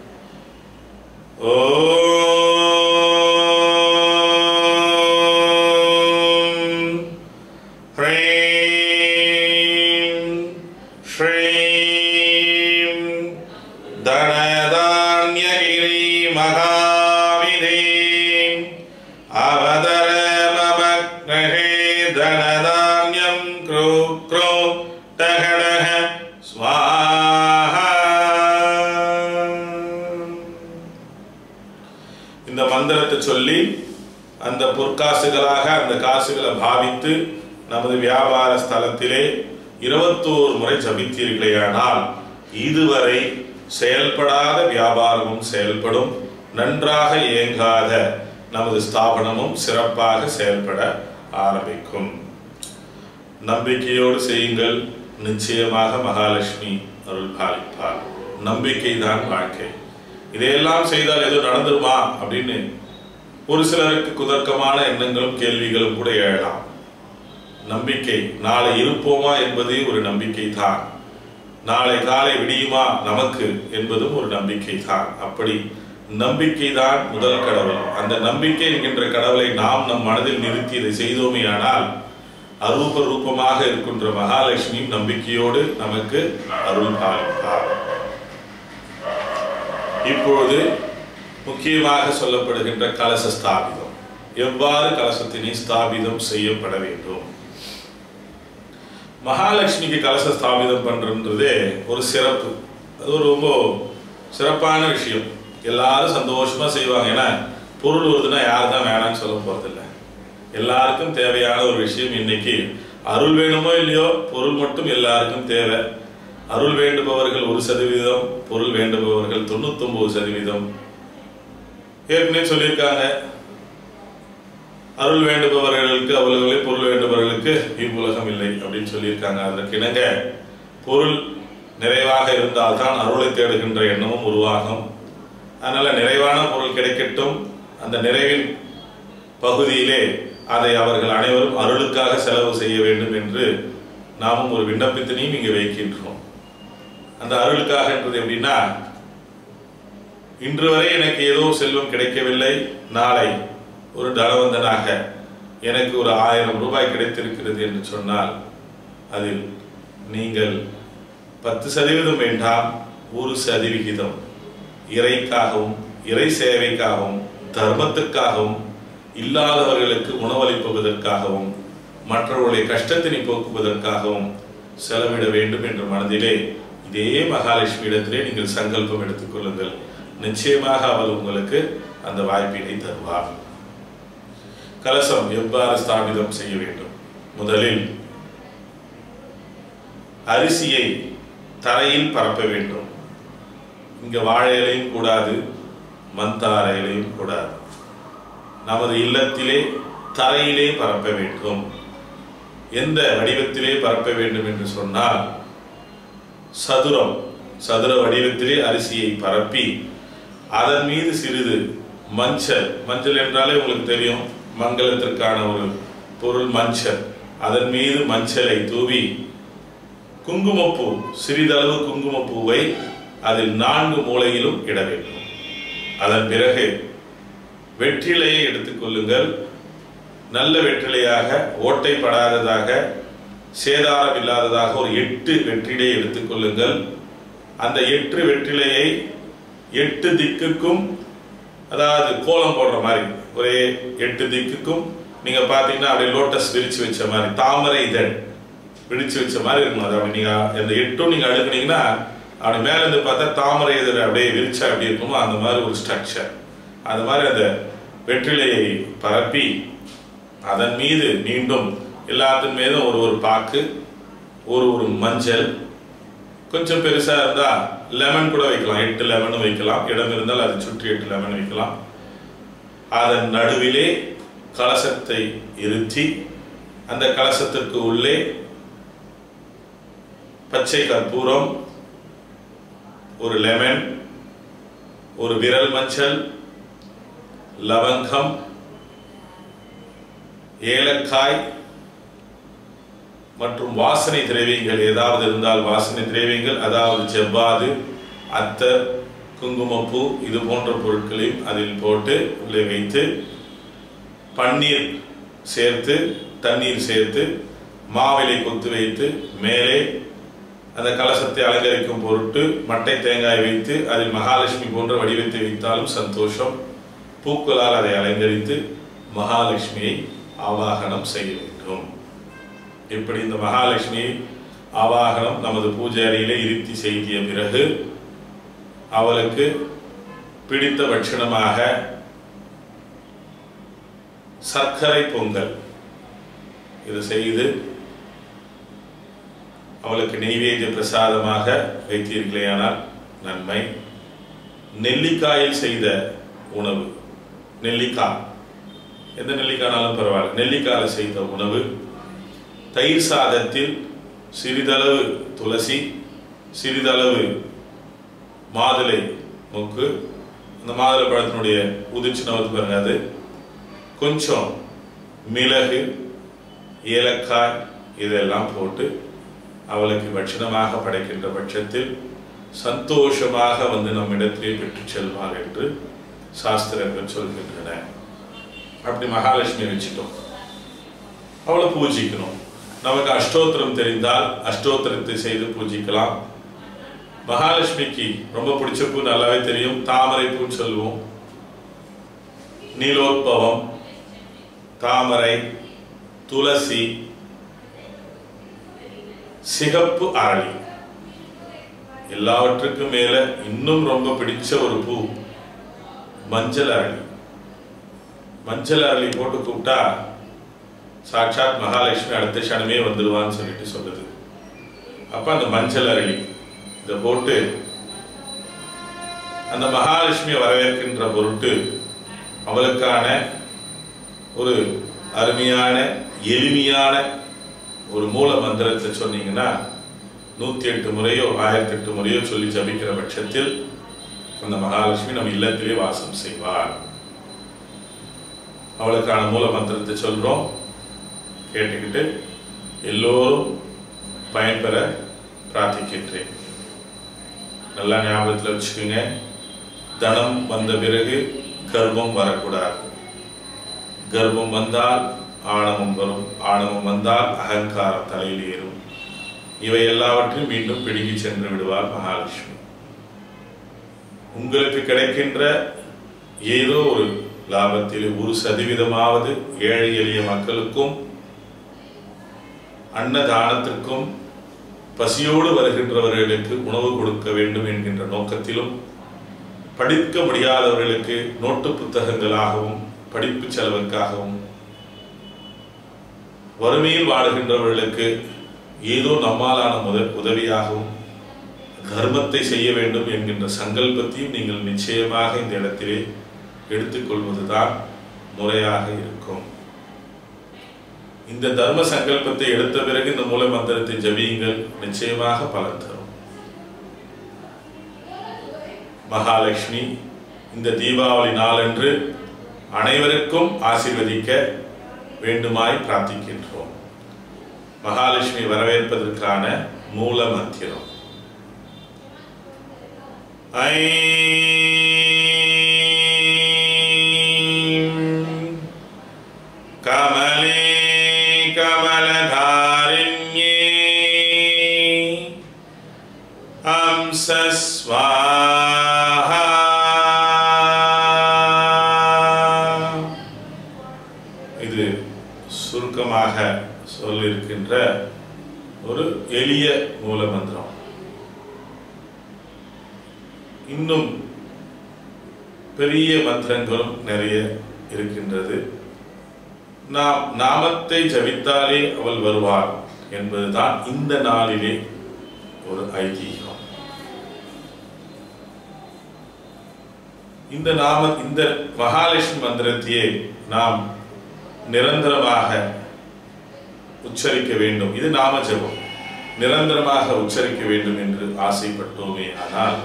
இந்த மந்திரத்தை சொல்லி அந்த பொற்காசுகளாக அந்த காசுகளை பாவித்து நமது வியாபார ஸ்தலத்திலே 21 முறை ஜபித்தீர்களேயானால் இதுவரை செயல்படாத வியாபாரமும் செயல்படும். நன்றாக இயங்காத நமது ஸ்தாபனமும் சிறப்பாக செயல்பட ஆரம்பிக்கும். நம்பிக்கையோடு செய்யுங்கள். நிச்சயமாக மகாலட்சுமி அருள் பாலிப்பார். நம்பிக்கை தான் வாழ்க்கை. இதையெல்லாம் செய்தால் ஏதோ நடந்துருமா அப்படின்னு ஒரு சிலருக்கு குதர்க்கமான எண்ணங்களும் கேள்விகளும் கூட எழலாம். நம்பிக்கை, நாளை இருப்போமா என்பதே ஒரு நம்பிக்கை தான். நாளை காலை விடியுமா நமக்கு என்பதும் ஒரு நம்பிக்கை தான். அப்படி நம்பிக்கை தான் முதல் கடவுள். அந்த நம்பிக்கை என்கின்ற கடவுளை நாம் நம் மனதில் நிறுத்தி இதை செய்தோமே ஆனால் அரூப ரூபமாக இருக்கின்ற மகாலட்சுமி நம்பிக்கையோடு நமக்கு அருள் பாலிப்பார். இப்பொழுது முக்கியமாக சொல்லப்படுகின்ற கலச ஸ்தாபிதம், எவ்வாறு கலசத்தினை ஸ்தாபிதம் செய்யப்பட வேண்டும். மகாலட்சுமிக்கு கலச ஸ்தாபிதம் பண்றதுன்றதே ஒரு சிறப்பு, அது ஒரு ரொம்ப சிறப்பான விஷயம். எல்லாரும் சந்தோஷமா செய்வாங்க. ஏன்னா பொருள் வருதுன்னா யாரும் தான் வேணான்னு சொல்ல போறதில்லை. எல்லாருக்கும் தேவையான ஒரு விஷயம். இன்னைக்கு அருள் வேணுமோ இல்லையோ, பொருள் மட்டும் எல்லாருக்கும் தேவை. அருள் வேண்டுபவர்கள் 1%, பொருள் வேண்டுபவர்கள் 99%. ஏற்கனவே சொல்லியிருக்காங்க, அருள் வேண்டுபவர்களுக்கு அவர்களே, பொருள் வேண்டுபவர்களுக்கு இவ்வுலகம் இல்லை அப்படின்னு சொல்லியிருக்காங்க. அதற்கு இணங்க பொருள் நிறைவாக இருந்தால்தான் அருளை தேடுகின்ற எண்ணமும் உருவாகும். அதனால நிறைவான பொருள் கிடைக்கட்டும். அந்த நிறைவின் பகுதியிலே அதை அவர்கள் அனைவரும் அருளுக்காக செலவு செய்ய வேண்டும் என்று நாமும் ஒரு விண்ணப்பத்தினையும் இங்கு வைக்கின்றோம். அந்த அருளுக்காக என்றது எப்படின்னா, இன்று வரை எனக்கு ஏதோ செல்வம் கிடைக்கவில்லை, நாளை ஒரு தனவந்தனாக எனக்கு ஒரு 1000 ரூபாய் கிடைத்திருக்கிறது என்று சொன்னால், அதில் நீங்கள் 10% வேண்டாம், 1% இறைக்காகவும் இறை சேவைக்காகவும் தர்மத்துக்காகவும் இல்லாதவர்களுக்கு உணவளிப்பதற்காகவும் மற்றவர்களுடைய கஷ்டத்தினை போக்குவதற்காகவும் செலவிட வேண்டும் என்ற மனதிலே இதே மகாலட்சுமி இடத்திலே நீங்கள் சங்கல்பம் எடுத்துக் கொள்ளுங்கள். நிச்சயமாக அவள் உங்களுக்கு அந்த வாய்ப்பினை தருவார். கலசம் எவ்வாறு ஸ்தாபிதம் செய்ய வேண்டும்? முதலில் அரிசியை தரையில் பரப்ப வேண்டும். இங்க வாழை இலையும் கூடாது, மந்தார இலையும் கூடாது. நமது இல்லத்திலே தரையிலே பரப்ப வேண்டும். எந்த வடிவத்திலே பரப்ப வேண்டும் என்று சொன்னால், சதுர வடிவத்திலே அரிசியை பரப்பி அதன் மீது சிறிது மஞ்சள் என்றாலே உங்களுக்கு தெரியும், மங்களத்திற்கான ஒரு பொருள் மஞ்சள். அதன் மீது மஞ்சளை தூவி குங்குமப்பூ, சிறிதளவு குங்குமப்பூவை அதில் 4 மூலையிலும் இட வேண்டும். அதன் பிறகு வெற்றிலையை எடுத்துக்கொள்ளுங்கள். நல்ல வெற்றிலையாக, ஓட்டைப்படாததாக, சேதாரம் இல்லாததாக ஒரு 8 வெற்றிலையை எடுத்துக்கொள்ளுங்கள். அந்த 8 வெற்றிலையை 8 திக்குக்கும், அதாவது கோலம் போடுற மாதிரி ஒரே 8 திக்குக்கும் நீங்க பாத்தீங்கன்னா அப்படியே லோட்டஸ் விரிச்சு வச்ச மாதிரி, தாமரை இதழ் விரிச்சு வச்ச மாதிரி இருக்கும். அது அப்படி நீங்க அந்த 8ம் நீங்க அடுக்குனீங்கன்னா அப்படி மேல இருந்து பார்த்தா தாமரை இதழ் அப்படியே விரிச்சா அப்படி இருக்குமோ அந்த மாதிரி ஒரு ஸ்ட்ரக்சர். அது மாதிரி அந்த வெற்றிலையை பரப்பி அதன் மீது மீண்டும் எல்லாத்தின் மீதும் ஒரு பாக்கு, ஒரு மஞ்சள், கொஞ்சம் பெருசா இருந்தா லெமன் கூட வைக்கலாம், 8 லெமனும் வைக்கலாம். இடம் இருந்தால் அதை சுற்றி 8 லெமன் வைக்கலாம். அதன் நடுவிலே கலசத்தை இருத்தி அந்த கலசத்திற்கு உள்ளே பச்சை கற்பூரம், ஒரு லெமன், ஒரு விரல் மஞ்சள், லவங்கம், ஏலக்காய் மற்றும் வாசனை திரவியங்கள் ஏதாவது இருந்தால் வாசனை திரவியங்கள், அதாவது ஜவ்வாது, அத்தர், குங்குமப்பூ, இது போன்ற பொருட்களையும் அதில் போட்டு உள்ளே வைத்து பன்னீர் சேர்த்து, தண்ணீர் சேர்த்து, மாவிலை கொத்து வைத்து மேலே அந்த கலசத்தை அலங்கரிக்கும் பொருட்டு மட்டை தேங்காய் வைத்து அதில் மகாலட்சுமி போன்ற வடிவத்தை வைத்தாலும் சந்தோஷம். பூக்களால் அதை அலங்கரித்து மகாலட்சுமியை ஆவாகனம் செய்ய வேண்டும். இப்படி இந்த மகாலட்சுமி ஆவாகனம் நமது பூஜை அறையிலே இருத்தி செய்திய பிறகு அவளுக்கு பிடித்த பட்சணமாக சர்க்கரை பொங்கல் இது செய்து அவளுக்கு நெய்வேத்திய பிரசாதமாக வைத்தீர்களேயானால் நன்மை. நெல்லிக்காயில் செய்த உணவு, நெல்லிக்காய் எந்த நெல்லிக்காய்னாலும் பரவாயில்ல, நெல்லிக்காயில் செய்த உணவு, தயிர் சாதத்தில் சிறிதளவு துளசி, சிறிதளவு மாதுளை மொக்கு, அந்த மாதுளை பழத்தினுடைய உதிர்ச்சினவது பாருங்க, அது கொஞ்சம் மிளகு, ஏலக்காய் இதெல்லாம் போட்டு அவளுக்கு பட்சணமாக படைக்கின்ற பட்சத்தில் சந்தோஷமாக வந்து நம்மிடத்திலே பெற்று செல்வார் என்று சாஸ்திரங்கள் சொல்கின்றன. அப்படி மகாலட்சுமி வச்சுட்டோம், அவளை பூஜிக்கணும். நமக்கு அஷ்டோத்திரம் தெரிந்தால் அஷ்டோத்திரத்தை செய்து பூஜிக்கலாம். மகாலட்சுமிக்கு ரொம்ப பிடிச்ச பூ நல்லாவே தெரியும், தாமரை பூன்னு சொல்லுவோம். நீலோத்பவம், தாமரை, துளசி, சிகப்பு அரளி, எல்லாவற்றுக்கும் மேல இன்னும் ரொம்ப பிடிச்ச ஒரு பூ மஞ்சள் அரளி. மஞ்சள் அரளி போட்டு கூப்பிட்டா சாட்சாத் மகாலட்சுமி அடுத்த க்ஷணமே வந்துடுவான்னு சொல்லிட்டு சொல்லுது. அப்ப அந்த மஞ்சள் அரளி இதை போட்டு அந்த மகாலட்சுமியை வரவேற்கின்ற பொருட்டு அவளுக்கான ஒரு அருமையான எளிமையான ஒரு மூல மந்திரத்தை சொன்னீங்கன்னா 108 முறையோ 1008 முறையோ சொல்லி ஜபிக்கிற பட்சத்தில் அந்த மகாலட்சுமி நம்ம இல்லத்திலே வாசம் செய்வார். அவளுக்கான மூல மந்திரத்தை சொல்றோம், கேட்டுக்கிட்டு எல்லோரும் பயன்பெற பிரார்த்திக்கின்றேன். நல்லா ஞாபகத்தில் வச்சுக்கோங்க, தனம் வந்த பிறகு கர்ப்பம் வரக்கூடாது. கர்ப்பம் வந்தால் ஆணவம் வரும், ஆணவம் வந்தால் அகங்காரம் தலையில் ஏறும். இவை எல்லாவற்றையும் மீண்டும் பிடுங்கி சென்று விடுவார் மகாலட்சுமி. உங்களுக்கு கிடைக்கின்ற ஏதோ ஒரு லாபத்தில் 1% ஏழை எளிய மக்களுக்கும் அன்னதானத்திற்கும் பசியோடு வருகின்றவர்களுக்கு உணவு கொடுக்க வேண்டும் என்கின்ற நோக்கத்திலும், படிக்க முடியாதவர்களுக்கு நோட்டு புத்தகங்களாகவும் படிப்பு செலவுக்காகவும், வறுமையில் வாழுகின்றவர்களுக்கு ஏதோ நம்மாலான உதவியாகவும் தர்மத்தை செய்ய வேண்டும் என்கின்ற சங்கல்பத்தையும் நீங்கள் நிச்சயமாக இந்த இடத்திலே எடுத்துக்கொள்வதுதான் முறையாக இருக்கும். இந்த தர்ம சங்கல்பத்தை எடுத்த பிறகு இந்த மூல மந்திரத்தை ஜபியுங்கள், நிச்சயமாக பலன் தரும். மகாலட்சுமி இந்த தீபாவளி நாளன்று அனைவருக்கும் ஆசீர்வதிக்க வேண்டுமாய் பிரார்த்திக்கின்றோம். மகாலட்சுமி வரவேற்பதற்கான மூல மந்திரம் கமலே கமலதாரிண்யே அம்சஸ்வாஹா. இது சுருக்கமாக சொல்லியிருக்கின்ற ஒரு எளிய மூல மந்திரம். இன்னும் பெரிய மந்திரங்களும் நிறைய இருக்கின்றது. நாம் நாமத்தை ஜபித்தாலே அவள் வருவார் என்பதுதான் இந்த நாளிலே ஒரு ஐதீகம். இந்த மகாலட்சுமி மந்திரத்தையே நாம் நிரந்தரமாக உச்சரிக்க வேண்டும். இது நாம ஜபம், நிரந்தரமாக உச்சரிக்க வேண்டும் என்று ஆசைப்பட்டோமே ஆனால்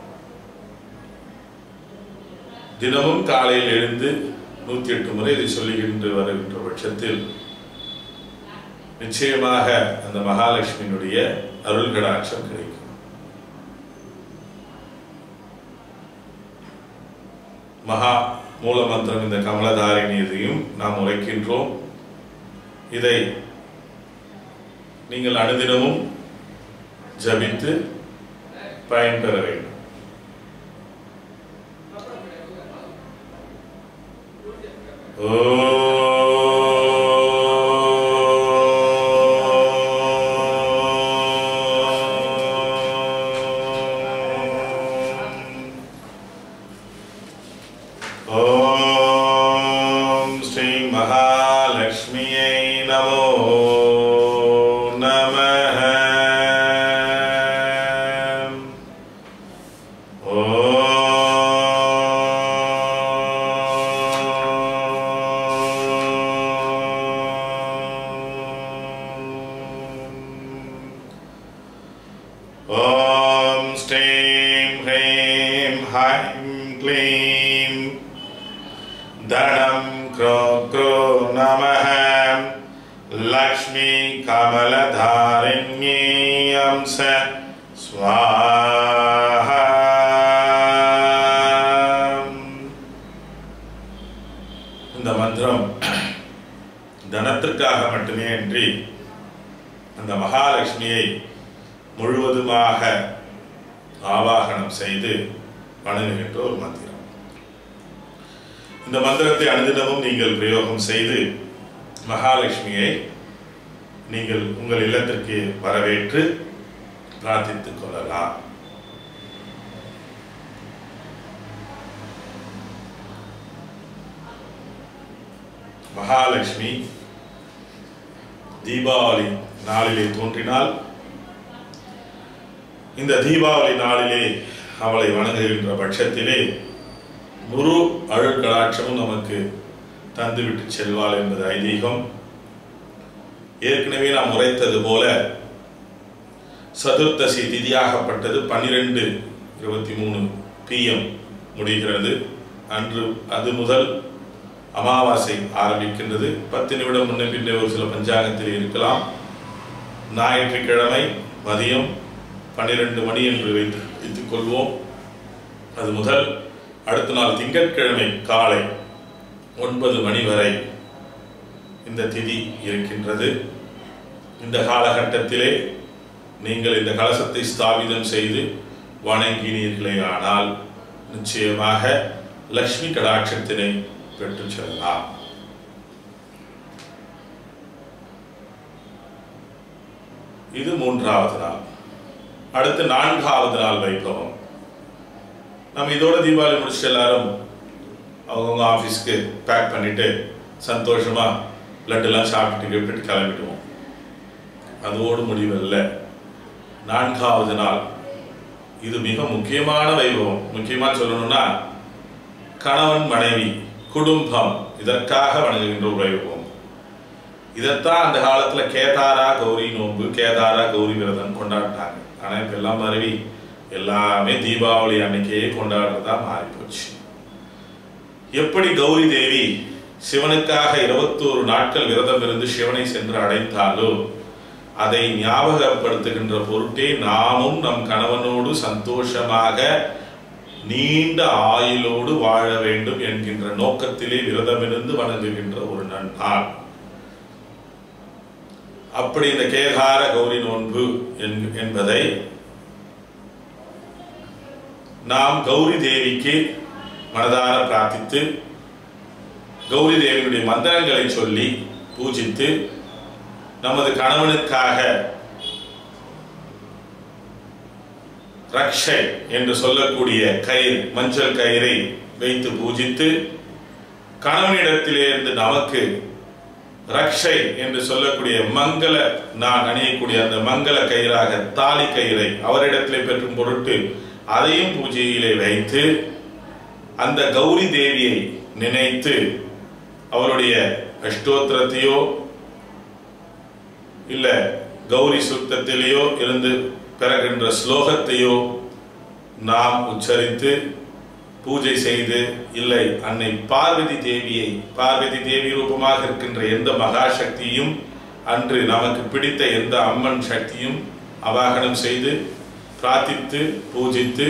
தினமும் காலையில் எழுந்து 108 முறை இதை சொல்லுகின்ற வருகின்ற பட்சத்தில் நிச்சயமாக அந்த மகாலட்சுமியினுடைய அருள் கடாட்சம் கிடைக்கும். மகா மூல மந்திரம் இந்த கமலதாரிணியதையும் நாம் உரைக்கின்றோம். இதை நீங்கள் அனுதினமும் ஜபித்து பயன்பெற வேண்டும். ஓம் ஸ்ரீ மகாலட்சுமியை நமோ நமः. ஓம் ஸ்ரீம் ஹ்ரீம் ஹைம் க்ளீம் தனம் க்ரோ க்ரோ நமः. லக்ஷ்மி கமலதாரிண்யே அம்ச ஸ்வாஹா. இந்த மந்திரம் தனத்திற்காக மட்டுமே அன்றி அந்த மகாலட்சுமியை முழுவதுமாக ஆவாகனம் செய்து வணங்குகின்ற ஒரு மந்திரம். இந்த மந்திரத்தை அனுதினமும் நீங்கள் பிரயோகம் செய்து மகாலட்சுமியை நீங்கள் உங்கள் இல்லத்திற்கு வரவேற்று பிரார்த்தித்துக் கொள்ளலாம். மகாலட்சுமி தீபாவளி நாளிலே தோன்றினால் இந்த தீபாவளி நாளிலே அவளை வணங்குகின்ற பட்சத்திலே முழு அருட்கடாட்சமும் நமக்கு தந்துவிட்டு செல்வாள் என்பது ஐதீகம். ஏற்கனவே நாம் உரைத்தது போல சதுர்த்தசி திதியாகப்பட்டது 12:23 PM முடிகிறது. அன்று அது முதல் அமாவாசை ஆரம்பிக்கின்றது. 10 நிமிடம் முன்ன பின்னே ஒரு சில பஞ்சாங்கத்தில் இருக்கலாம். ஞாயிற்றுக்கிழமை மதியம் 12 மணி என்று வைத்துக் கொள்வோம். அது முதல் அடுத்த நாள் திங்கட்கிழமை காலை 9 மணி வரை இந்த திதி இருக்கின்றது. இந்த காலகட்டத்திலே நீங்கள் இந்த கலசத்தை ஸ்தாபிதம் செய்து வணங்கினீர்களே ஆனால் நிச்சயமாக லட்சுமி கடாட்சத்தினை பெற்று செல்லலாம். இது 3வது நாள். அடுத்து 4வது நாள் வைபவம். நம்ம இதோட தீபாவளி முடிச்சுட்டு எல்லாரும் அவங்கவுங்க ஆஃபீஸ்க்கு பேக் பண்ணிட்டு சந்தோஷமா லட்டெல்லாம் சாப்பிட்டு கிப்பிட்டு கிளம்பிடுவோம். அதோடு முடிவல்ல. 4வது நாள் இது மிக முக்கியமான வைபவம். முக்கியமா சொல்லணும்னா கணவன் மனைவி குடும்பம் இதற்காக வணங்குகின்ற ஒரு வைபவம். இதைத்தான் அந்த காலத்துல கேதாரா கௌரி நோன்பு, கேதாரா கௌரி விரதம் கொண்டாடினாங்க. ஆனா இப்ப எல்லாம் மனைவி எல்லாமே தீபாவளி அன்னைக்கே கொண்டாடுறதா மாறி போச்சு. எப்படி கௌரி தேவி சிவனுக்காக 21 நாட்கள் விரதம் இருந்து சிவனை சென்று அடைந்தாலோ அதை ஞாபகப்படுத்துகின்ற பொருட்டே நாமும் நம் கணவனோடு சந்தோஷமாக நீண்ட ஆயுளோடு வாழ வேண்டும் என்கின்ற நோக்கத்திலே விரதமிருந்து வணங்குகின்ற ஒரு நன்னாள். அப்படி இந்த கேதார கௌரி நோன்பு என்பதை நாம் கௌரி தேவிக்கு மனதார பிரார்த்தித்து கௌரி தேவியுடைய மந்திரங்களை சொல்லி பூஜித்து நமது கணவனுக்காக ரக்ஷை என்று சொல்லக்கூடிய கயிறு, மஞ்சள் கயிறை வைத்து பூஜித்து கணவனிடத்திலிருந்து நமக்கு ரக்ஷை என்று சொல்லக்கூடிய மங்கள நான் அணியக்கூடிய அந்த மங்கள கயிறாக தாலி கயிறை அவரிடத்திலே பெற்றும் பொருட்டு அதையும் பூஜையிலே வைத்து அந்த கௌரி தேவியை நினைத்து அவருடைய அஷ்டோத்திரத்தையோ இல்ல கௌரி சுத்தத்திலேயோ இருந்து பெறுகின்ற ஸ்லோகத்தையோ நாம் உச்சரித்து பூஜை செய்து, இல்லை அன்னை பார்வதி தேவியை, பார்வதி தேவி ரூபமாக இருக்கின்ற எந்த மகாசக்தியும் அன்று நமக்கு பிடித்த எந்த அம்மன் சக்தியும் அவாகனம் செய்து பிரார்த்தித்து பூஜித்து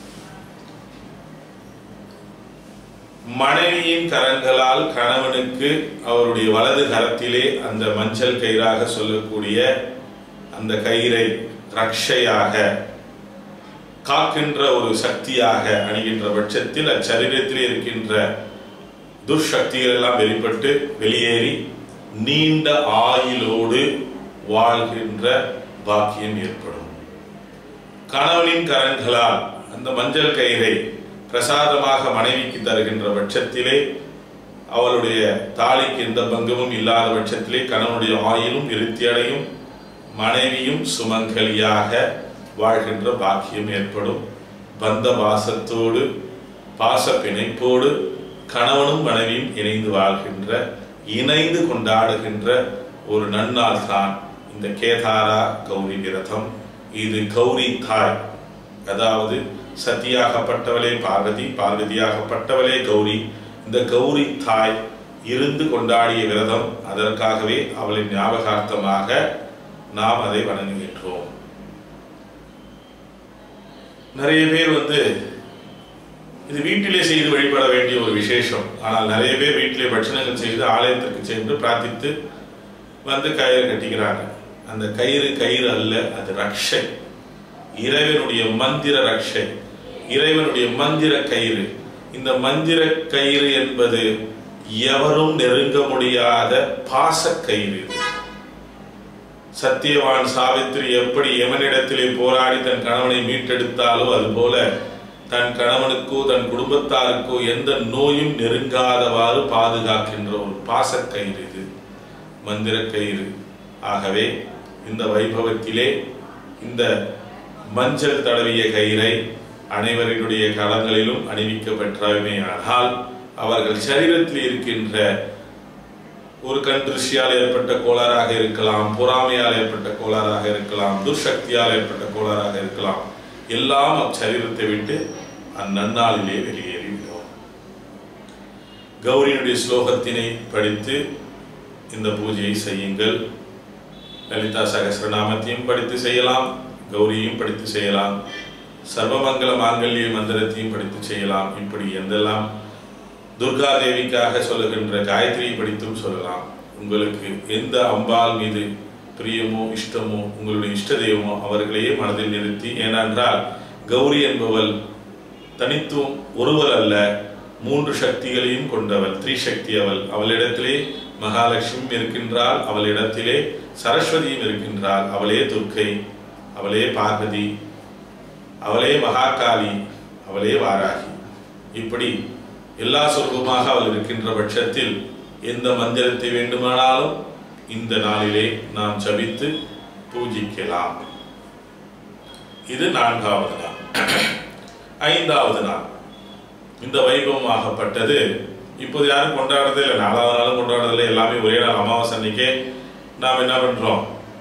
மனைவியின் கரங்களால் கணவனுக்கு அவருடைய வலது கரத்திலே அந்த மஞ்சள் கயிறாக சொல்லக்கூடிய அந்த கயிறை ரக்ஷையாக காக்கின்ற ஒரு சக்தியாக அணிகின்ற பட்சத்தில் அச்சரீரத்திலே இருக்கின்ற துர்சக்திகள் எல்லாம் வெளிப்பட்டு வெளியேறி நீண்ட ஆயுளோடு வாழ்கின்ற பாக்கியம் ஏற்படும். கணவனின் கரங்களால் அந்த மஞ்சள் கயிறை பிரசாதமாக மனைவிக்கு தருகின்ற பட்சத்திலே அவளுடைய தாலிக்கு எந்த பங்கமும் இல்லாத பட்சத்திலே கணவனுடைய ஆயுளும் விருத்தியடையும், மனைவியும் சுமங்கலியாக வாழ்கின்ற பாக்கியம் ஏற்படும். பந்த பாசத்தோடு பாச பிணைப்போடு கணவனும் மனைவியும் இணைந்து வாழ்கின்ற, இணைந்து கொண்டாடுகின்ற ஒரு நன்னாள் தான் இந்த கேதாரா கௌரி விரதம். இது கௌரி தாய், அதாவது சத்தியாகப்பட்டவளே பார்வதி, பார்வதியாகப்பட்டவளே கௌரி. இந்த கௌரி தாய் இருந்து கொண்டாடிய விரதம். அதற்காகவே அவளின் ஞாபகார்த்தமாக நாம் அதை வணங்குகின்றோம். நிறைய பேர் இது வீட்டிலே செய்து வழிபட வேண்டிய ஒரு விசேஷம். ஆனால் நிறைய பேர் வீட்டிலே பட்சணங்கள் செய்து ஆலயத்திற்கு சென்று பிரார்த்தித்து கயிறு கட்டிக்கிறாங்க. அந்த கயிறு அல்ல, அது ரக்ஷை, இறைவனுடைய மந்திர ரக்ஷை, இறைவனுடைய மந்திர கயிறு. இந்த மந்திர கயிறு என்பது எவரும் நெருங்க முடியாத பாசக்கயிறு. சத்தியவான் சாவித்திரி எப்படி யமனிடத்திலே போராடி தன் கணவனை மீட்டெடுத்தாலோ அதுபோல தன் கணவனுக்கோ தன் குடும்பத்தாருக்கோ எந்த நோயும் நெருங்காதவாறு பாதுகாக்கின்ற ஒரு பாசக்கயிறு இது, மந்திர கயிறு. ஆகவே இந்த வைபவத்திலே இந்த மஞ்சள் தடவிய கயிறை அனைவருடைய களங்களிலும் அணிவிக்க பெற்றமையானால் அவர்கள் சரீரத்தில் இருக்கின்ற ஒரு கண் திருஷ்டியால் ஏற்பட்ட கோளாறாக இருக்கலாம், பொறாமையால் ஏற்பட்ட கோளாறாக இருக்கலாம், துர்சக்தியால் ஏற்பட்ட கோளாறாக இருக்கலாம், எல்லாம் அச்சரீரத்தை விட்டு அந்நன்னாளிலே வெளியேறிவிடும். கௌரியினுடைய ஸ்லோகத்தினை படித்து இந்த பூஜையை செய்யுங்கள். லலிதா சகஸ்ரநாமத்தையும் படித்து செய்யலாம், கௌரியையும் படித்து செய்யலாம், சர்வமங்கல மாங்கல்ய மந்திரத்தையும் படித்து செய்யலாம். இப்படி எந்தெல்லாம் துர்கா தேவிக்காக சொல்லுகின்ற காயத்ரியை படித்தும் சொல்லலாம். உங்களுக்கு எந்த அம்பாள் மீது பிரியமோ இஷ்டமோ உங்களுடைய இஷ்ட தெய்வமோ அவர்களையே மனதில் நிறுத்தி, ஏனென்றால் கௌரி என்பவள் தனித்துவம் ஒருவர் அல்ல, 3 சக்திகளையும் கொண்டவள், திரிசக்தி அவள். அவளிடத்திலே மகாலட்சுமி இருக்கின்றாள், அவளிடத்திலே சரஸ்வதியும் இருக்கின்றாள். அவளே துர்க்கை, அவளே பார்வதி, அவளே மகாகாளி, அவளே வாராகி. இப்படி எல்லா சொர்க்கமாக அவள் இருக்கின்ற பட்சத்தில் எந்த மந்திரத்தை வேண்டுமானாலும் இந்த நாளிலே நாம் ஜபித்து பூஜிக்கலாம். இது 4வது நாள். 5வது நாள் இந்த வைபவமாகப்பட்டது இப்போது யாரும் கொண்டாடுறதே இல்லை, 4வது நாளும் கொண்டாடுறதில்லை. எல்லாமே ஒரே நாள் அமாவாசை அன்னைக்கே நாம் என்ன பண்றோம்,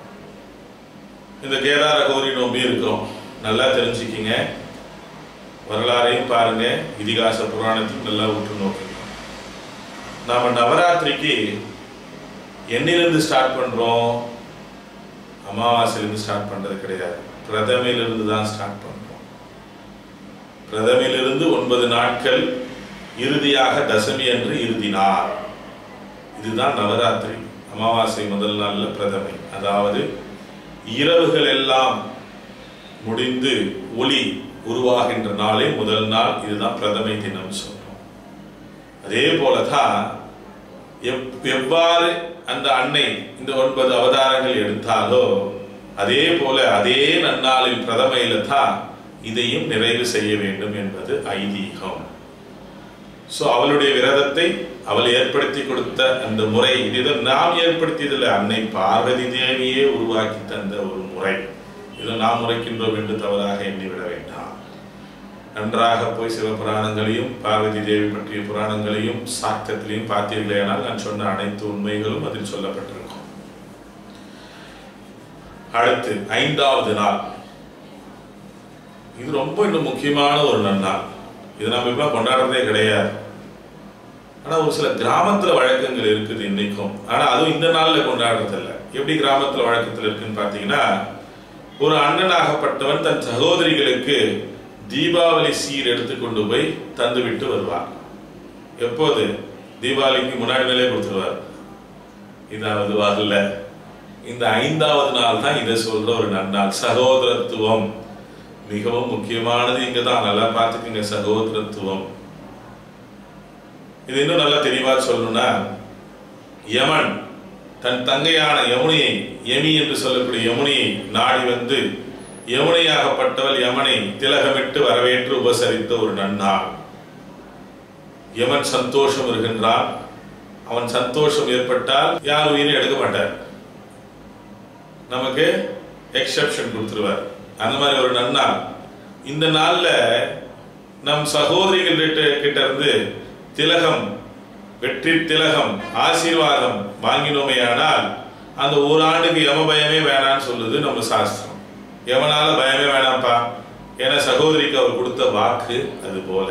இந்த கேதார கௌரி நோம்பி இருக்கிறோம். நல்லா தெரிஞ்சுக்கிங்க, வரலாறையும் பாருங்க, இதிகாச புராணத்தையும் நல்லா உற்று நோக்குங்க. நாம நவராத்திரிக்கு என்னிலிருந்து ஸ்டார்ட் பண்றோம், அமாவாசையிலிருந்து ஸ்டார்ட் பண்றது கிடையாது, பிரதமையிலிருந்து தான் ஸ்டார்ட் பண்றோம். பிரதமையிலிருந்து 9 நாட்கள், இறுதியாக தசமி அன்று இறுதி நாள். இதுதான் நவராத்திரி. அமாவாசை முதல் நாள்ல பிரதமை, அதாவது இரவுகள் எல்லாம் முடிந்து ஒளி உருவாகின்ற நாளே முதல் நாள். இதுதான் பிரதமை தினம் சொல்றோம். அதே போலதான் எவ்வாறு அந்த அன்னை இந்த 9 அவதாரங்கள் எடுத்தாலோ அதே போல அதே நன்னாளில் பிரதமையில தான் இதையும் நிறைவு செய்ய வேண்டும் என்பது ஐதீகம். அவளுடைய விரதத்தை அவள் ஏற்படுத்தி கொடுத்த அந்த முறை, இது நாம் ஏற்படுத்தியதில்லை, அன்னை பார்வதி தேவியே உருவாக்கி தந்த ஒரு முறை. இதை நாம் முறைக்கின்றோம் என்று தவறாக எண்ணிவிட வேண்டாம். நன்றாக போய் சிவபுராணங்களையும் பார்வதி தேவி பற்றிய புராணங்களையும் சாக்தத்திலையும் பார்த்தீர்களேனால் நான் சொன்ன அனைத்து உண்மைகளும் அதில் சொல்லப்பட்டிருக்கும். அடுத்து 5வது நாள். இது ரொம்ப இன்னும் முக்கியமான ஒரு நன்னாள். இது நம்ம இப்ப கொண்டாடுறதே கிடையாது. ஆனா ஒரு சில கிராமத்துல வழக்கங்கள் இருக்குது இன்னைக்கும். ஆனா அதுவும் இந்த நாள்ல கொண்டாடுறது இல்லை. எப்படி கிராமத்துல வழக்கத்துல இருக்குன்னு பாத்தீங்கன்னா, ஒரு அண்ணனாகப்பட்டவன் தன் சகோதரிகளுக்கு தீபாவளி சீர் எடுத்துக்கொண்டு போய் தந்து விட்டு வருவார். எப்போது? தீபாவளிக்கு முன்னாடி நாளே கொடுத்துருவார். இதாவது வரல. இந்த 5வது நாள் தான் இதை சொல்ற ஒரு நன்னாள். சகோதரத்துவம் மிகவும் முக்கியமானது இங்கதான். நல்லா பார்த்துக்குங்க, சகோதரத்துவம். இது இன்னும் நல்லா தெளிவா சொல்லணும்னா, யமன் தன் தங்கையான யமுனையை, யமி என்று சொல்லக்கூடிய யமுனையை நாடி வந்து யமுனையாகப்பட்டவள் யமனை திலகமிட்டு வரவேற்று உபசரித்த ஒரு நன்னாள். யமன் சந்தோஷம் இருக்கின்றான். அவன் சந்தோஷம் ஏற்பட்டால் யார் உயிரை எடுக்க மாட்டார், நமக்கு எக்ஸெப்ஷன் கொடுத்துருவார். அந்த மாதிரி ஒரு நன்னாள். இந்த நாள்ல நம் சகோதரிகள் கிட்ட இருந்து திலகம், வெற்றி திலகம், ஆசீர்வாதம் வாங்கினோமையானால் அந்த ஓராண்டுக்கு யம பயமே வேணான்னு சொல்லுது நம்ம சாஸ்திரம். யமனால பயமே வேணாம்ப்பா, ஏன்னா சகோதரிக்கு அவர் கொடுத்த வாக்கு. அது போல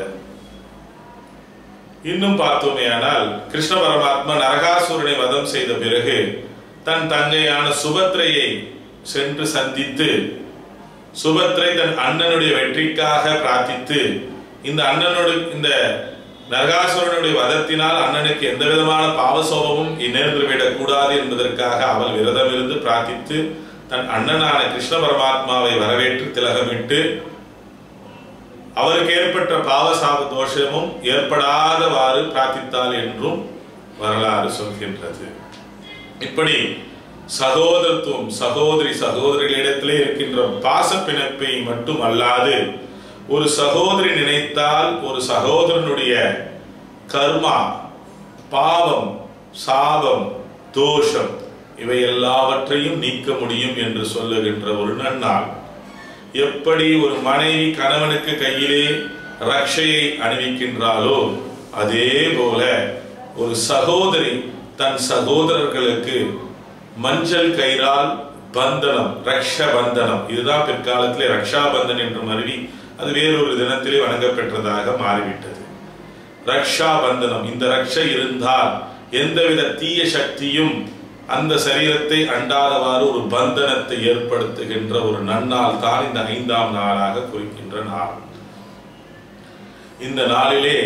இன்னும் பார்த்தோமேயானால், கிருஷ்ண பரமாத்மா நரகாசுரனை வதம் செய்த பிறகு தன் தங்கையான சுபத்ரையை சென்று சந்தித்து, சுபத்ரை தன் அண்ணனுடைய வெற்றிக்காக பிரார்த்தித்து, இந்த இந்த நரகாசுரனுடைய வதத்தினால் அண்ணனுக்கு எந்த விதமான பாவசோபமும் நேர்ந்துவிடக் கூடாது என்பதற்காக அவள் விரதம் இருந்து பிரார்த்தித்து தன் அண்ணனான கிருஷ்ண பரமாத்மாவை வரவேற்று திலகமிட்டு அவருக்கு ஏற்பட்ட பாவசாப தோஷமும் ஏற்படாதவாறு பிரார்த்தித்தாள் என்றும் வரலாறு சொல்கின்றது. இப்படி சகோதரத்துவம், சகோதரிகளிடத்திலே இருக்கின்ற பாச பிணைப்பை மட்டும் அல்லாது ஒரு சகோதரி நினைத்தால் ஒரு சகோதரனுடைய கர்மா, பாவம், சாபம், தோஷம் இவை எல்லாவற்றையும் நீக்க முடியும் என்று சொல்லுகின்ற ஒரு நன்னாள். எப்படி ஒரு மனைவி கணவனுக்கு கையிலே ரட்சையை அணிவிக்கின்றாளோ அதே போல ஒரு சகோதரி தன் சகோதரர்களுக்கு மஞ்சள் கயிறால் பந்தனம், ரக்ஷா பந்தனம், இதுதான் பிற்காலத்திலே ரக்ஷா பந்தன் என்று மருவி அது வேறொரு தினத்திலே வணங்கப்பெற்றதாக மாறிவிட்டது. ரக்ஷா பந்தனம், இந்த ரக்ஷை இருந்தால் எந்தவித தீய சக்தியும் அந்த சரீரத்தை அண்டாதவாறு ஒரு பந்தனத்தை ஏற்படுத்துகின்ற ஒரு நன்னாள் தான் இந்த 5ஆம் நாளாக குறிக்கின்ற நாள். இந்த நாளிலே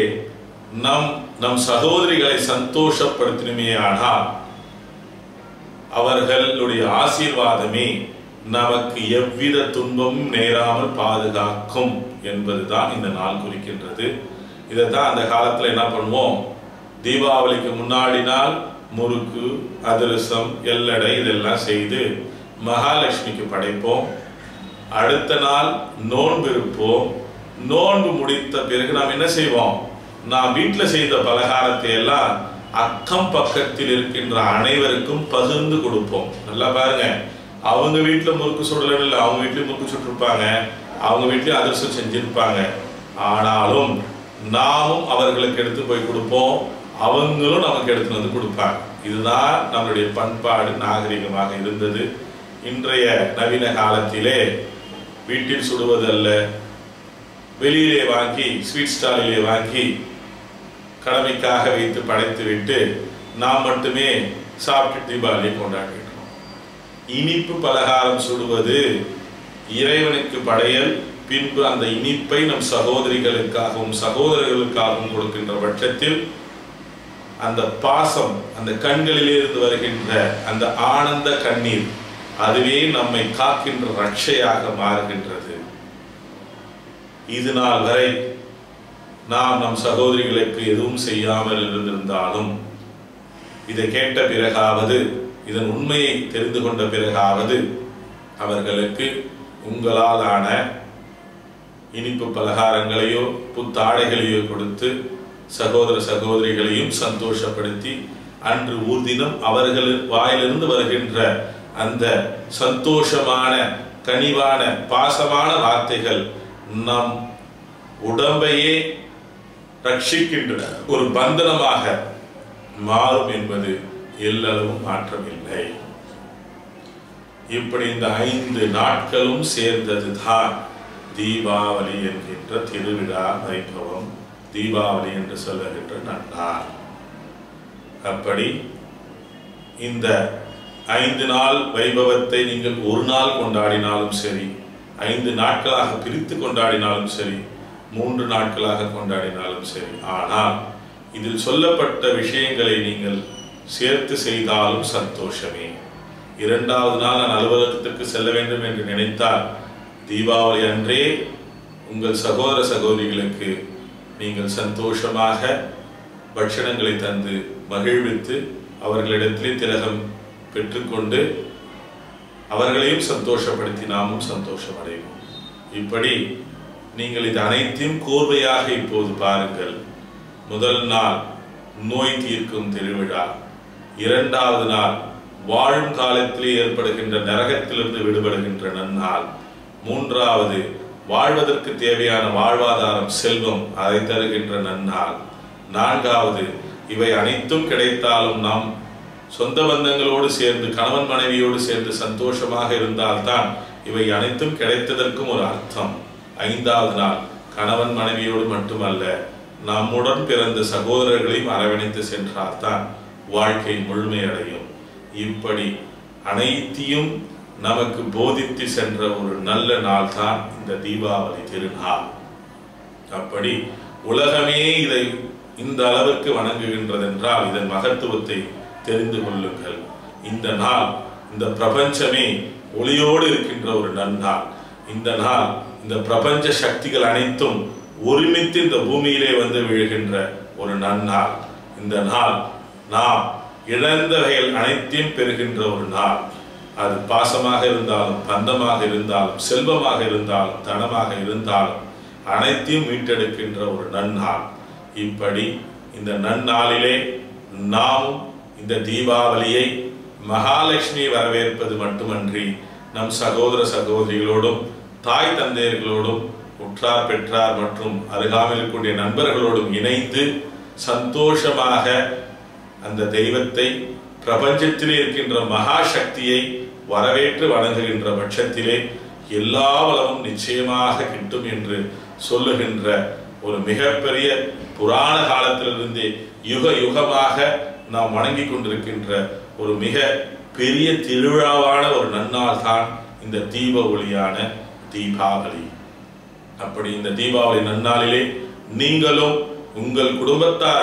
நம் சகோதரிகளை சந்தோஷப்படுத்தினுமே ஆனால் அவர்களுடைய ஆசீர்வாதமே நமக்கு எவ்வித துன்பமும் நேராமல் பாதுகாக்கும் என்பதுதான் இந்த நாள் குறிக்கின்றது. இதைத்தான் அந்த காலத்துல என்ன பண்ணுவோம், தீபாவளிக்கு முன்னாடி நாள் முறுக்கு, அதிரசம், எல்லடை இதெல்லாம் செய்து மகாலட்சுமிக்கு படைப்போம். அடுத்த நாள் நோன்பு இருப்போம். நோன்பு முடித்த பிறகு நாம் என்ன செய்வோம், நாம் வீட்டில் செய்த பலகாரத்தை எல்லாம் அக்கம் பக்கத்தில் இருக்கின்ற அனைவருக்கும் பகிர்ந்து கொடுப்போம். நல்லா பாருங்க, அவங்க வீட்டுல முறுக்கு சுடல இல்லை, அவங்க வீட்லயும் முறுக்கு சுட்டிருப்பாங்க, அவங்க வீட்லயும் அதிரசம் செஞ்சிருப்பாங்க. ஆனாலும் நாமும் அவர்களுக்கு எடுத்து போய் கொடுப்போம், அவங்களும் நமக்கு எடுத்து வந்து கொடுப்பாங்க. இதுதான் நம்மளுடைய பண்பாடு, நாகரிகமாக இருந்தது. இன்றைய நவீன காலத்திலே வீட்டில் சுடுவதல்ல, வெளியிலே வாங்கி ஸ்வீட் ஸ்டாலிலே வாங்கி கடமைக்காக வைத்து படைத்து விட்டு நாம் மட்டுமே சாப்பிட்டு தீபாவளியை கொண்டாடிட்டோம். இனிப்பு பலகாரம் சுடுவது இறைவனுக்கு படையல். பின்பு அந்த இனிப்பை நம் சகோதரிகளுக்காகவும் சகோதரர்களுக்காகவும் கொடுக்கின்ற பட்சத்தில் அந்த பாசம், அந்த கண்களிலே இருந்து வருகின்ற அந்த ஆனந்த கண்ணீர், அதுவே நம்மை காக்கின்ற ரட்சையாக மாறுகின்றது. இது நாள் வரை நாம் நம் சகோதரிகளுக்கு எதுவும் செய்யாமல் இருந்திருந்தாலும் இதை கேட்ட பிறகாவது, இதன் உண்மையை தெரிந்து கொண்ட பிறகாவது அவர்களுக்கு உங்களால் ஆன இனிப்பு பலகாரங்களையோ புத்தாடைகளையோ கொடுத்து சகோதர சகோதரிகளையும் சந்தோஷப்படுத்தி அன்று ஊர்தினம் அவர்கள் வாயிலிருந்து வருகின்ற அந்த சந்தோஷமான கனிவான பாசமான வார்த்தைகள் நம் உடம்பையே ரட்சிக்கின்ற ஒரு பந்தனமாக மாறும் என்பது எல்லளவும் மாற்றமில்லை. இப்படி இந்த 5 நாட்களும் சேர்ந்ததுதான் தீபாவளி என்கின்ற திருவிழா வைபவம், தீபாவளி என்று சொல்லுகின்ற நன்னாள். அப்படி இந்த 5 நாள் வைபவத்தை நீங்கள் ஒரு நாள் கொண்டாடினாலும் சரி, 5 நாட்களாக பிரித்து கொண்டாடினாலும் சரி, 3 நாட்களாக கொண்டாடினாலும் சரி, ஆனால் இதில் சொல்லப்பட்ட விஷயங்களை நீங்கள் சேர்த்து செய்தாலும் சந்தோஷமே. 2வது நாள் நான் அலுவலகத்திற்கு செல்ல வேண்டும் என்று நினைத்தால் தீபாவளி அன்றே உங்கள் சகோதர சகோதரிகளுக்கு நீங்கள் சந்தோஷமாக பட்சணங்களை தந்து மகிழ்வித்து அவர்களிடத்திலே திலகம் பெற்றுக்கொண்டு அவர்களையும் சந்தோஷப்படுத்தி நாமும் சந்தோஷம் அடைவோம். இப்படி நீங்கள் இது அனைத்தையும் கோர்வையாக இப்போது பாருங்கள். முதல் நாள் நோய் தீர்க்கும் திருவிழா, 2வது நாள் வாழும் காலத்திலே ஏற்படுகின்ற நரகத்திலிருந்து விடுபடுகின்ற நன்னாள், 3வது வாழ்வதற்கு தேவையான வாழ்வாதாரம் செல்வம் அதை தருகின்ற நன்னாள், 4வது இவை அனைத்தும் கிடைத்தாலும் நாம் சொந்த பந்தங்களோடு சேர்ந்து கணவன் மனைவியோடு சேர்ந்து சந்தோஷமாக இருந்தால்தான் இவை அனைத்தும் கிடைத்ததற்கும் ஒரு அர்த்தம். 5வது நாள் கணவன் மனைவியோடு மட்டுமல்ல, நம்முடன் பிறந்த சகோதரர்களையும் அரவணைத்து சென்றால்தான் வாழ்க்கை முழுமையடையும். இப்படி அனைத்தையும் நமக்கு போதித்து சென்ற ஒரு நல்ல நாள் தான் இந்த தீபாவளி திருநாள். அப்படி உலகமே இதை இந்த அளவுக்கு வணங்குகின்றது என்றால் இதன் மகத்துவத்தை தெரிந்து கொள்ளுங்கள். இந்த நாள் இந்த பிரபஞ்சமே ஒளியோடு இருக்கின்ற ஒரு நன்னாள். இந்த நாள் இந்த பிரபஞ்ச சக்திகள் அனைத்தும் ஒருமித்து இந்த பூமியிலே வந்து விழுகின்ற ஒரு நன்னாள். இந்த நாள் நாம் இழந்தவைகள் அனைத்தையும் பெறுகின்ற ஒரு நாள். அது பாசமாக இருந்தாலும், பந்தமாக இருந்தாலும், செல்வமாக இருந்தாலும், தனமாக இருந்தாலும் அனைத்தையும் மீட்டெடுக்கின்ற ஒரு நன்னாள். இப்படி இந்த நன்னாளிலே நாமும் இந்த தீபாவளியை மகாலட்சுமி வரவேற்பது மட்டுமன்றி நம் சகோதர சகோதரிகளோடும், தாய் தந்தையர்களோடும், உற்றார் பெற்றார் மற்றும் அருகாமையில் இருக்கக்கூடிய நண்பர்களோடும் இணைந்து சந்தோஷமாக அந்த தெய்வத்தை, பிரபஞ்சத்திலே இருக்கின்ற மகா சக்தியை வரவேற்று வணங்குகின்ற பட்சத்திலே எல்லா வளமும் நிச்சயமாக கிட்டும் என்று சொல்லுகின்ற ஒரு மிகப்பெரிய புராண காலத்திலிருந்தே யுக யுகமாக நாம் வணங்கி கொண்டிருக்கின்ற ஒரு மிக பெரிய திருவிழாவான ஒரு நன்னாள் தான் இந்த தீப ஒளியான தீபாவளி. அப்படி இந்த தீபாவளி நன்னாளிலே நீங்களும் உங்கள் குடும்பத்தார்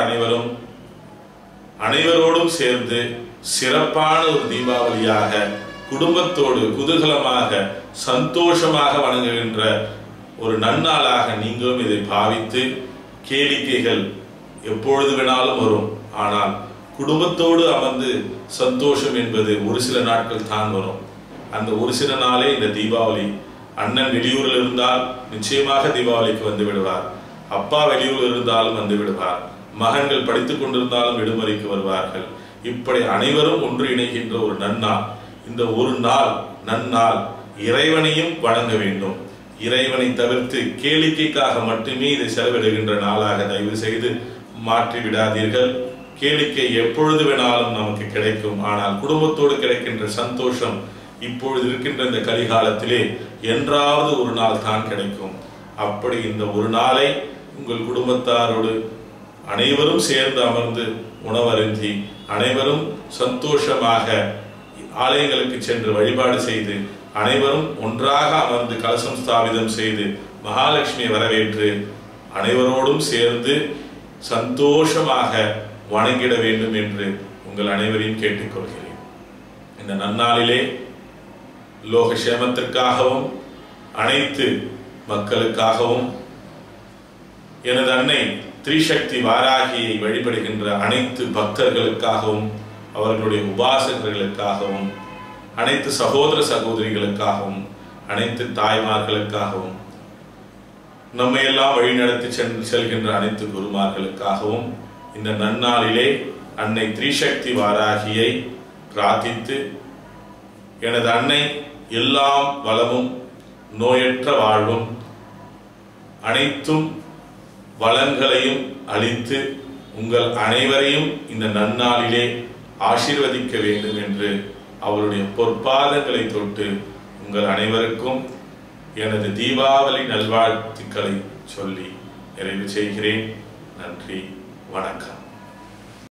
அனைவரோடும் சேர்ந்து சிறப்பான ஒரு தீபாவளியாக குடும்பத்தோடு குதூகலமாக சந்தோஷமாக வணங்குகின்ற ஒரு நன்னாளாக நீங்களும் இதை பாவித்து, கேளிக்கைகள் எப்பொழுது வேணாலும் வரும், ஆனால் குடும்பத்தோடு அமர்ந்து சந்தோஷம் என்பது ஒரு சில நாட்கள் தான் வரும். அந்த ஒரு சில நாளே இந்த தீபாவளி. அண்ணன் வெளியூரில் இருந்தால் நிச்சயமாக தீபாவளிக்கு வந்து விடுவார், அப்பா வெளியூரில் இருந்தாலும் வந்து விடுவார், மகன்கள் படித்துக் கொண்டிருந்தாலும் விடுமுறைக்கு வருவார்கள். இப்படி அனைவரும் ஒன்று இணைகின்ற ஒரு நன்னாள். இந்த ஒரு நாள் நன்னாள் இறைவனையும் வணங்க வேண்டும். இறைவனை தவிர்த்து கேளிக்கைக்காக மட்டுமே இதை செலவிடுகின்ற நாளாக தயவு செய்து மாற்றி விடாதீர்கள். கேளிக்கை எப்பொழுது வேணாலும் நமக்கு கிடைக்கும், ஆனால் குடும்பத்தோடு கிடைக்கின்ற சந்தோஷம் இப்பொழுது இருக்கின்ற இந்த கலிகாலத்திலே என்றாவது ஒரு நாள் தான் கிடைக்கும். அப்படி இந்த ஒரு நாளை உங்கள் குடும்பத்தாரோடு அனைவரும் சேர்ந்து அமர்ந்து உணவருந்தி அனைவரும் சந்தோஷமாக ஆலயங்களுக்கு சென்று வழிபாடு செய்து அனைவரும் ஒன்றாக அமர்ந்து கலசம் ஸ்தாபிதம் செய்து மகாலட்சுமியை வரவேற்று அனைவரோடும் சேர்ந்து சந்தோஷமாக வணங்கிட வேண்டும் என்று உங்கள் அனைவரையும் கேட்டுக்கொள்கிறேன். இந்த நன்னாளிலே லோக சேமத்திற்காகவும் அனைத்து மக்களுக்காகவும் எனது அன்னை திரிசக்தி வாராகியை வழிபடுகின்ற அனைத்து பக்தர்களுக்காகவும், அவர்களுடைய உபாசகர்களுக்காகவும், அனைத்து சகோதர சகோதரிகளுக்காகவும், அனைத்து தாய்மார்களுக்காகவும், நம்மை எல்லாம் வழிநடத்தி செல்கின்ற அனைத்து குருமார்களுக்காகவும் இந்த நன்னாளிலே அன்னை திரிசக்தி வாராகியை பிரார்த்தித்து, எனது அன்னை எல்லாம் வளமும் நோயற்ற வாழ்வும் அனைத்தும் வளங்களையும் அளித்து உங்கள் அனைவரையும் இந்த நன்னாளிலே ஆசீர்வதிக்க வேண்டும் என்று அவருடைய பொற்பாதங்களை தொட்டு உங்கள் அனைவருக்கும் எனது தீபாவளி நல்வாழ்த்துக்களை சொல்லி நிறைவு செய்கிறேன். நன்றி, வணக்கம்.